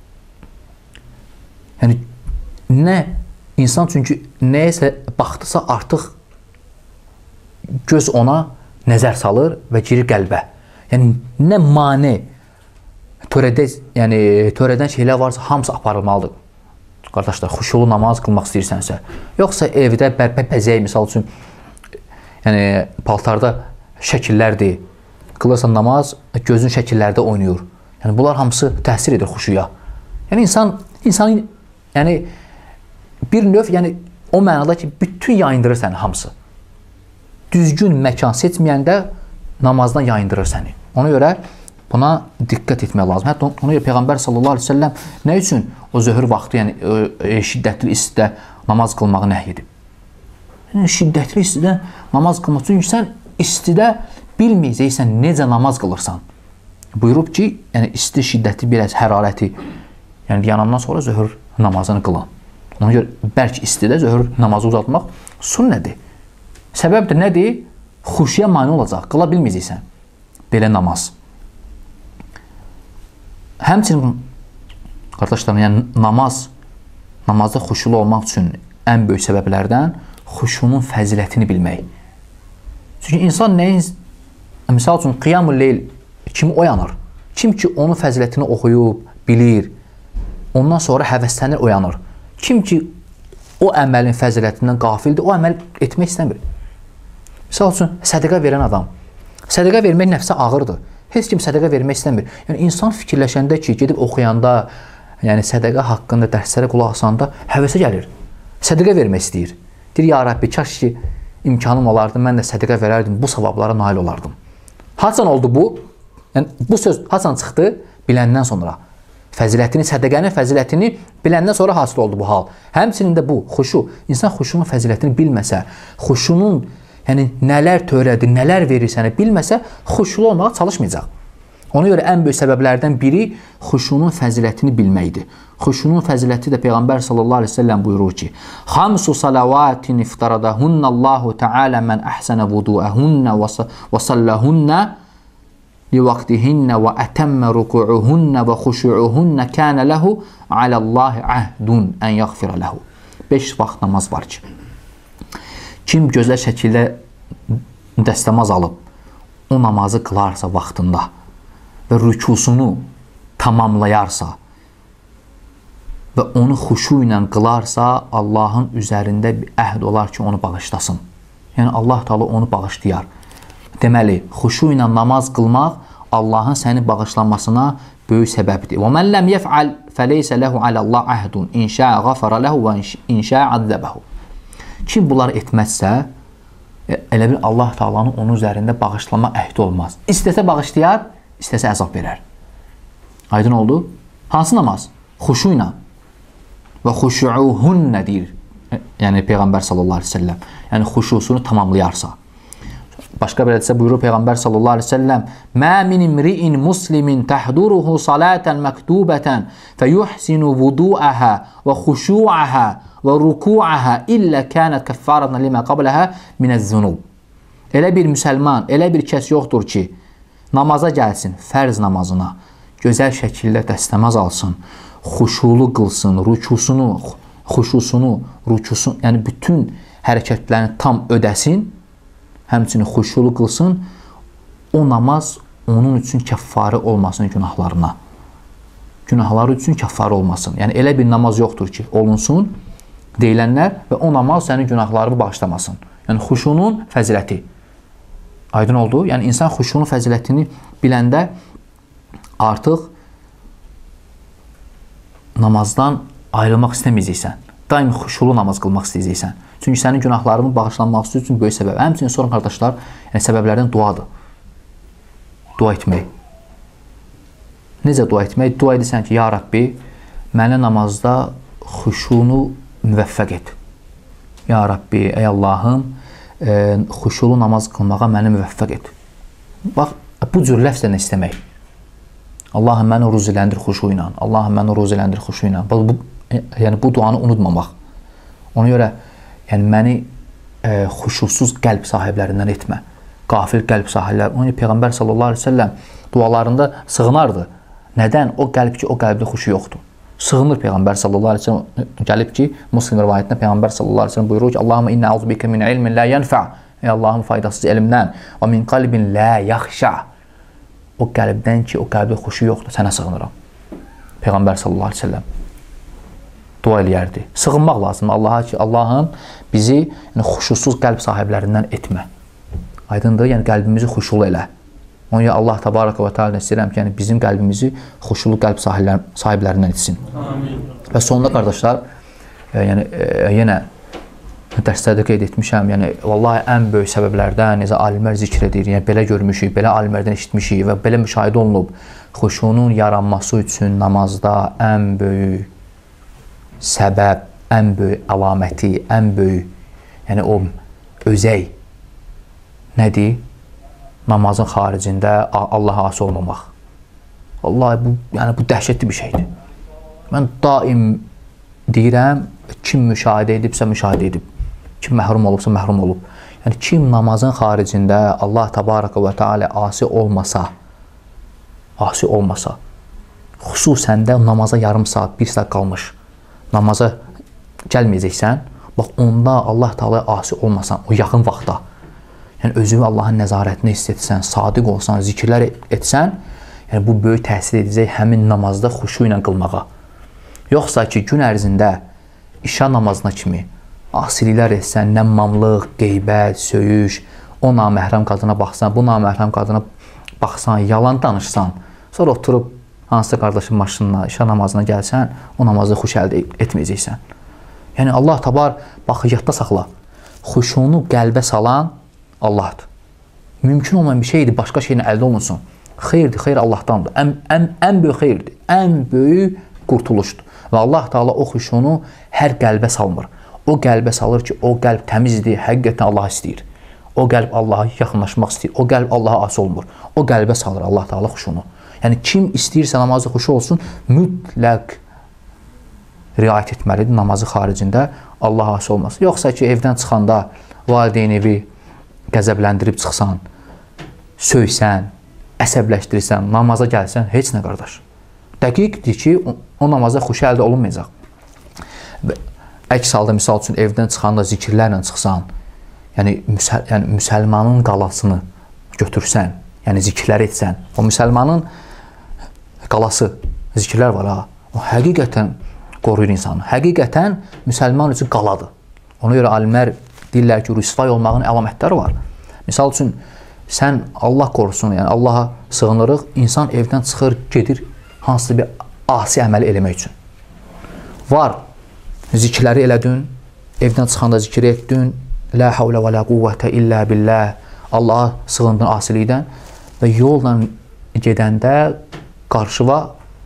Yəni, nə insan çünki nəyəsə baxdısa artıq göz ona nəzər salır və girir qəlbə. Yəni, nə mane törədə, yəni, törədən şeylər varsa hamısı aparılmalıdır. qardaşlar, xuşulu namaz qılmaq istəyirsənsə, yoxsa evdə bərpə-bəzək, misal üçün, yəni paltarda şəkillərdir, qılırsan namaz, gözün şəkillərdə oynayır. Yəni bunlar hamısı təsir edir xuşuya. Yəni insan, insanın, yəni bir növ, yəni o mənada ki, bütün yayındırır səni hamısı. Düzgün məkan seçməyəndə namazdan yayındırır səni. Ona görə buna diqqət etmək lazım. Hətta ona görə Peyğəmbər sallallahu aleyhi ve selləm nə üçün o zöhr vaxtı, yəni e, şiddətli istidə namaz qılmağı nəhy edib? Yəni şiddətli istidə namaz qılmaq, çünki sən istidə bilməyəcəksən necə namaz qılırsan. Buyurub ki, yəni isti, şiddətli biraz hərarəti, yəni yanandan sonra zöhr namazını qılan. Ona görə bəlkə istidə zöhr namazı uzatmaq sünnədir. Səbəb də nədir? Xuşuya mane olacaq, qıla bilməyəcəksən belə namaz. Həmçinin, qardaşlarım, yəni namaz, namazda xuşulu olmaq üçün ən böyük səbəblərdən xuşunun fəzilətini bilmək. Çünki insan nəyin, misal üçün, qiyam-ül leyl kimi oyanır? Kim ki, onun fəzilətini oxuyub, bilir, ondan sonra həvəslənir, oyanır. Kim ki, o əməlin fəzillətindən qafildir, o əməl etmək istəmir. Misal üçün, sədəqə verən adam. Sədəqə vermək nəfsə ağırdır. Heç kim sədəqə vermək istəmir. Yəni, insan fikirləşəndə ki, gedib oxuyanda, yəni sədəqə haqqında dərslərə qulaq asanda həvəsə gəlir. Sədəqə vermək istəyir. Deyir, ya Rabbi, kaş ki, imkanım olardı, mən də sədəqə verərdim, bu savablara nail olardım. Haçan oldu bu? Yəni, bu söz haçan çıxdı? Biləndən sonra. Fəzilətini, sədəqənin fəzilətini biləndən sonra hasil oldu bu hal. Həmçinin də bu, xuşu. İnsan xuşunun fəzilətini bilməsə, xuşunun yəni nələr törədir, nələr verir sənə bilməsə, xuşulu olmağa çalışmayacaq. Ona görə ən böyük səbəblərdən biri xuşunun fəzilətini bilməkdir. Xuşunun fəziləti də Peyğəmbər sallallahu aleyhi ve sellem buyurur ki, Xamsu salavatin iftaradahunallahu ta'ala mən əhsənə vudu'əhunna və sallahunna liwaqtihinna və ətəmmə ruku'uhunna və xuşu'uhunna kənə ləhu aləllahi əhdun ən yəğfirə ləhu. Beş vaxt namaz var ki, kim gözəl şəkildə dəstəmaz alıb, o namazı qılarsa vaxtında və rükusunu tamamlayarsa və onu xuşu ilə qılarsa, Allahın üzərində bir əhd olar ki, onu bağışlasın. Yəni, Allah Teala onu bağışlayar. Deməli, xuşu ilə namaz qılmaq Allahın səni bağışlanmasına böyük səbəbdir. وَمَنْ لَمْ يَفْعَلْ فَلَيْسَ لَهُ عَلَى اللّٰهِ عَهْدٌ اِنْ شَاءَ غَفَرَ لَهُ وَاِنْ شَاءَ عَذَّبَهُ. Kim bunları etməzsə, elə bir Allah Taala'nın onun üzərində bağışlama əhdi olmaz. İstəsə bağışlayar, istəsə əzab verər. Aydın oldu? Hansı namaz? Xuşu ilə. Və xuşu'uhunnə deyir. Yəni Peyğəmbər sallallahu aleyhi ve sellem. Yəni xuşusunu tamamlayarsa. Başqa bir hədisdə buyurur Peyğəmbər sallallahu aleyhi ve sellem: "Mə min imri'in muslimin tahduruhu salatan maktubatan feyuhsinu vudu'aha və xuşu'aha və ruku'aha illə kanat kaffaratan lima qablaha min az-zunub." Elə bir müsəlman, elə bir kəs yoxdur ki, namaza gəlsin, fərz namazına, gözəl şəkildə dəstəmaz alsın, xuşulu qılsın, rukusunu, xuşusunu, rukusunu, yəni bütün hərəkətlərini tam ödəsin, həmçinin xuşulu qılsın, o namaz onun üçün kəffarı olmasın günahlarına. Günahları üçün kəffarı olmasın. Yəni, elə bir namaz yoxdur ki, olunsun, deyilənlər və o namaz sənin günahlarını bağışlamasın. Yəni, xuşunun fəziləti. Aydın oldu? Yəni, insan xuşunun fəzilətini biləndə artıq namazdan ayrılmaq istəməyəcəksən. Daim xuşulu namaz qılmaq istəyəcəksən. Çünki sənin günahlarının bağışlanması üçün böyük səbəb. Həmçinin sonra qardaşlar, yəni səbəblərdən duadır. Dua etmək. Necə dua etmək? Dua edirsən ki, ya Rabbi, mənə namazda xuşunu müvəffəq et. Ya Rabbi, ey Allahım, e, xuşulu namaz qılmağa məni müvəffəq et. Bax, bu cür ləfzlə istəmək. Allahım, məni ruziləndir xuşu ilə. Allahım, məni ruziləndir xuşu ilə. Bu, yəni, bu duanı unutmamaq. Ona görə, yəni, məni e, xuşusuz qəlb sahiblərindən etmə. Qafil qəlb sahibləri. Onun Peyğəmbər sallallahu aleyhi ve sellem dualarında sığınardı. Nədən? O qəlb ki, o qəlbdə xuşu yoxdur. Sığınır Peyğəmbər sallallahu aleyhi ve sellem gəlib ki, Muslim rivayətində Peyğəmbər sallallahu aleyhi ve sellem buyurur ki, Allahümə innə əuzubikə min ilmin lə yənfə. Ey Allahım, faydasız elmdən və min qalbin lə yaxşə. O qəlbdən ki, o qəlbdə xuşu yoxdur, sənə sığınıram. Peyğəmbər sallallahu aleyhi ve sellem. dua eləyərdi. Sığınmaq lazımdır Allaha ki, Allahım bizi yəni, xuşusuz qəlb sahiblərindən etmə. Aydındır, yəni qəlbimizi xuşulu elə. Onun ya Allah təbaraka və teala istəyirəm ki, yəni bizim qəlbimizi xuşulu qəlb sahiblərindən etsin. Amin. Və sonunda qardaşlar, e, yəni e, yenə dərslərdə qeyd etmişəm, yəni vallahi ən böyük səbəblərdən necə alimlər zikr edir, yəni belə görmüşük, belə alimlərdən eşitmişik və belə müşahidə olunub. Xuşunun yaranması üçün namazda ən böyük səbəb, ən böyük əlaməti, ən böyük, yəni o özəy nədir? Namazın xaricində Allaha asi olmamaq. Vallahi bu, yəni bu dəhşətli bir şeydir. Mən daim deyirəm, kim müşahidə edibsə müşahidə edib, kim məhrum olubsa məhrum olub. Yəni kim namazın xaricində Allah təbaraka və teala asi olmasa, asi olmasa, xüsusən də namaza yarım saat, bir saat qalmış, namaza gəlməyəcəksən, bax onda Allah Teala asi olmasan, o yaxın vaxtda, yəni özünü Allahın nəzarətini hiss etsən, sadiq olsan, zikirlər etsən, yəni bu böyük təsir edəcək həmin namazda xuşu ilə qılmağa. Yoxsa ki, gün ərzində işa namazına kimi asiliklər etsən, nəmmamlıq, qeybət, söyüş, o naməhrəm qadına baxsan, bu naməhrəm qadına baxsan, yalan danışsan, sonra oturub hansısa qardaşın maşınına, işa namazına gəlsən, o namazda xuş əldə etməyəcəksən. Yəni Allah tabar, bax, yadda saxla, xuşunu qəlbə salan Allahdır. Mümkün olmayan bir şeydir, başqa şeylə əldə olunsun. Xeyirdir, xeyir Allahdandır. Ən, ən, ən böyük xeyirdir, ən böyük qurtuluşdur. Və Allah Teala o xuşunu hər qəlbə salmır. O qəlbə salır ki, o qəlb təmizdir, həqiqətən Allah istəyir. O qəlb Allaha yaxınlaşmaq istəyir. O qəlb Allaha asi olmur. O qəlbə salır Allah Teala xuşunu. Yəni kim istəyirsə namazı xuşu olsun, mütləq riayət etməlidir namazı xaricində Allaha asi olmasın. Yoxsa ki, evdən çıxanda valideyn evi qəzəbləndirib çıxsan, söysən, əsəbləşdirirsən, namaza gəlsən, heç nə qardaş. Dəqiqdir ki, o, o namaza xuşu əldə olunmayacaq. Əks halda, misal üçün, evdən çıxanda zikirlərlə çıxsan, yəni, müsəl yəni müsəlmanın qalasını götürsən, yəni zikirlər etsən, o müsəlmanın qalası, zikirlər var ha, o həqiqətən qoruyur insanı. Həqiqətən müsəlman üçün qaladır. Ona görə alimlər deyirlər ki, rüsvay olmağın əlamətləri var. Misal üçün, sən Allah qorusun, yəni Allaha sığınırıq, insan evdən çıxır, gedir, hansısa bir asi əməli eləmək üçün. Var, zikirləri elədin, evdən çıxanda zikir etdin, la havlə və la quvvətə illə billah, Allaha sığındın asilikdən və yolla gedəndə qarşıva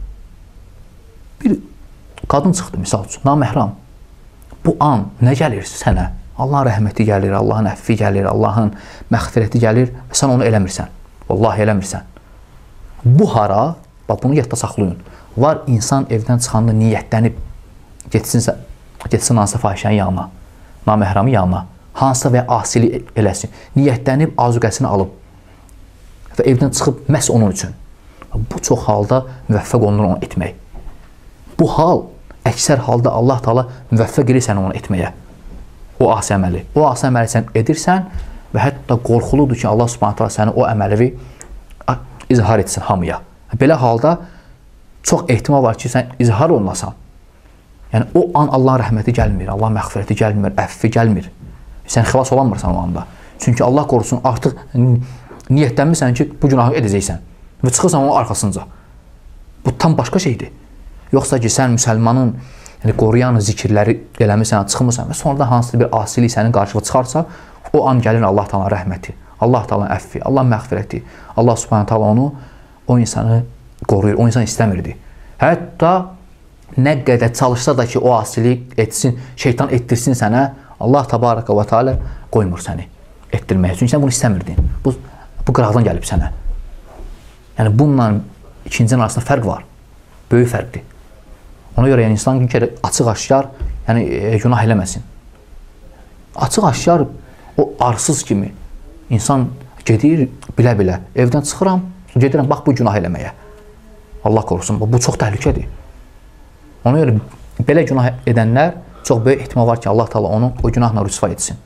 bir qadın çıxdı, misal üçün, naməhrəm. Bu an nə gəlir sənə? Allahın rəhməti gəlir, Allahın əffi gəlir, Allahın məğfirəti gəlir və sən onu eləmirsən. Vallahi eləmirsən. Bu hara, bax bunu yadda saxlayın. Var insan evdən çıxanda niyyətlənib getsinsə, getsin hansısa fahişənin yanına, naməhrəmin yanına, hansısa və asili eləsin. Niyyətlənib azuqəsini alıb və evdən çıxıb məhz onun üçün. Bu çox halda müvəffəq olunur onu etmək. Bu hal əksər halda Allah Teala müvəffəq edir səni onu etməyə. O asi əməli. O asi əməli sən edirsən və hətta qorxuludur ki, Allah Subhanahu taala səni o əməli izhar etsin hamıya. Belə halda çox ehtimal var ki, sən izhar olmasan. Yəni o an Allahın rəhməti gəlmir, Allah məğfirəti gəlmir, əffi gəlmir. Sən xilas olanmırsan o anda. Çünki Allah qorusun, artıq niyyətlənmirsən ki, bu günahı edəcəksən və çıxırsan onun arxasınca. Bu tam başqa şeydir. Yoxsa ki, sən müsəlmanın yəni qoruyan zikirləri eləmirsən, çıxmırsan və sonradan hansısa bir asilik sənin qarşıva çıxarsa, o an gəlir Allah Teala rəhməti, Allah Teala əffi, Allah məğfirəti. Allah Subhanahu taala onu, o insanı qoruyur, o insan istəmirdi. Hətta nə qədər çalışsa da ki, o asilik etsin, şeytan etdirsin sənə, Allah Təbaraka və Teala qoymur səni etdirməyə. Çünki sən bunu istəmirdin. Bu, bu qıraqdan gəlib sənə. Yəni bununla ikincinin arasında fərq var. Böyük fərqdir. Ona görə yəni, insan ki, açıq-aşkar yəni, e, günah eləməsin. Açıq-aşkar o arsız kimi insan gedir bilə-bilə. Evdən çıxıram, gedirəm, bax bu günah eləməyə. Allah qorusun, bu çox təhlükədir. Ona görə belə günah edənlər çox böyük ehtimal var ki, Allah Teala onu o günahla rüsva etsin.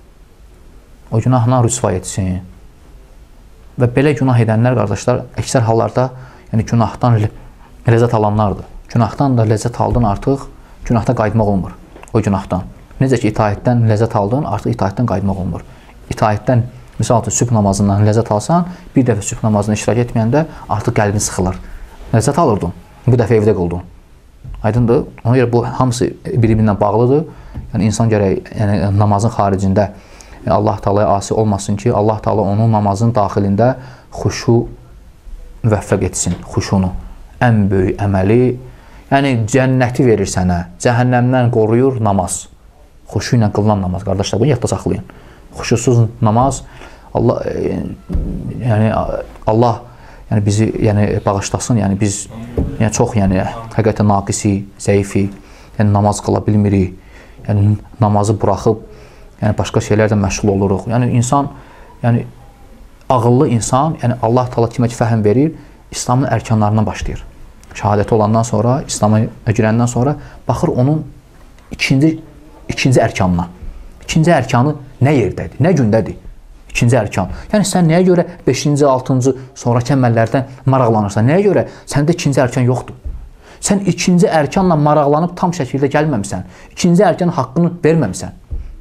O günahla rüsva etsin. Və belə günah edənlər, qardaşlar, əksər hallarda yəni, günahdan ləzzət alanlardır. Günahdan da ləzzət aldın artıq, günahdan qayıtmaq olmur. O günahdan. Necə ki, itaətdən ləzzət aldın, artıq itaətdən qayıtmaq olmur. İtaətdən, misal üçün, sübh namazından ləzzət alsan, bir dəfə sübh namazına iştirak etməyəndə artıq qəlbin sıxılır. Ləzzət alırdın, bu dəfə evdə qıldın. Aydındır? Ona görə bu hamısı bir-birindən bağlıdır. Yəni, insan gərək yəni, namazın xaricində yəni, Allah Taalaya asi olmasın ki, Allah Taala onun namazın daxilində xuşu müvəffəq etsin, xuşunu. Ən böyük əməli, yəni cənnəti verir sənə, cəhənnəmdən qoruyur namaz. Xuşu ilə qılınan namaz, qardaşlar, bunu yadda saxlayın. Xuşusuz namaz, Allah, yəni, Allah yəni, bizi yəni, bağışlasın, yəni biz yəni, çox yəni, həqiqətən naqisi, zəifi, yəni namaz qıla bilmirik, yəni namazı buraxıb, yəni başqa şeylərlə məşğul oluruq. Yəni insan, yəni ağıllı insan, yəni Allah Taala kimə ki fəhm verir, İslamın ərkanlarından başlayır. Şəhadəti olandan sonra, İslam'a girəndən sonra baxır onun ikinci, ikinci ərkanına. İkinci ərkanı nə yerdədir, nə gündədir? İkinci ərkan. Yəni sən nəyə görə beşinci, altıncı sonrakı əməllərdən maraqlanırsan? Nəyə görə səndə ikinci ərkan yoxdur? Sən ikinci ərkanla maraqlanıb tam şəkildə gəlməmisən. İkinci ərkanın haqqını verməmisən.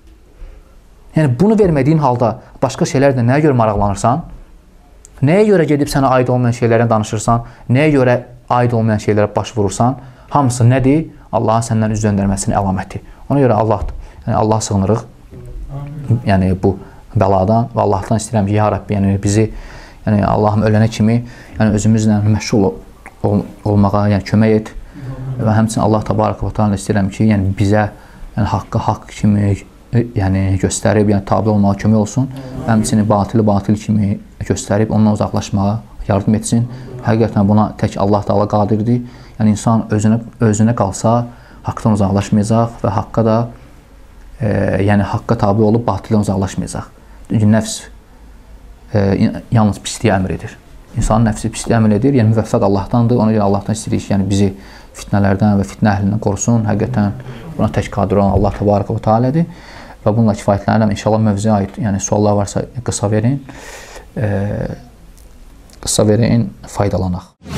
Yəni bunu vermədiyin halda başqa şeylərlə nəyə görə maraqlanırsan? Nəyə görə gedib sənə aid olmayan şeylərdən danışırsan? Nəyə görə aid olmayan şeylərə baş vurursan? Hamısı nədir? Allahın səndən üz döndərməsinin əlaməti. Ona görə Allah, yəni Allah sığınırıq. Yəni bu bəladan və Allahdan istəyirəm ki, ya Rəbbi, yəni bizi, yəni Allahım ölənə kimi, yəni özümüzlə məşğul ol olmağa, yəni kömək et. Və həmçinin Allah Təbarək və Təala istəyirəm ki, yəni bizə, yəni haqqı haqq kimi, yəni göstərib, yəni tabe olmağa kömək olsun. Həmçinin batılı batil kimi göstərib ondan uzaqlaşmağa yardım etsin. Həqiqətən buna tək Allah Təala qadirdir. Yəni insan özünə özünə qalsa haqqdan uzaqlaşmayacaq və haqqa da e, yəni haqqa tabe olub batildən uzaqlaşmayacaq. Çünki nəfs e, yalnız pisliyə əmr edir. İnsanın nəfsi pisliyə əmr edir. Yəni müvəffəq Allahdandır. Ona görə Allahdan istəyirik ki, yəni bizi fitnələrdən və fitnə əhlindən qorusun. Həqiqətən buna tək qadir olan Allah Təbarək və Təalədir. Və bununla kifayətlənirəm. İnşallah mövzuya aid yəni suallar varsa qısa verin. E, qısa verin, faydalanaq.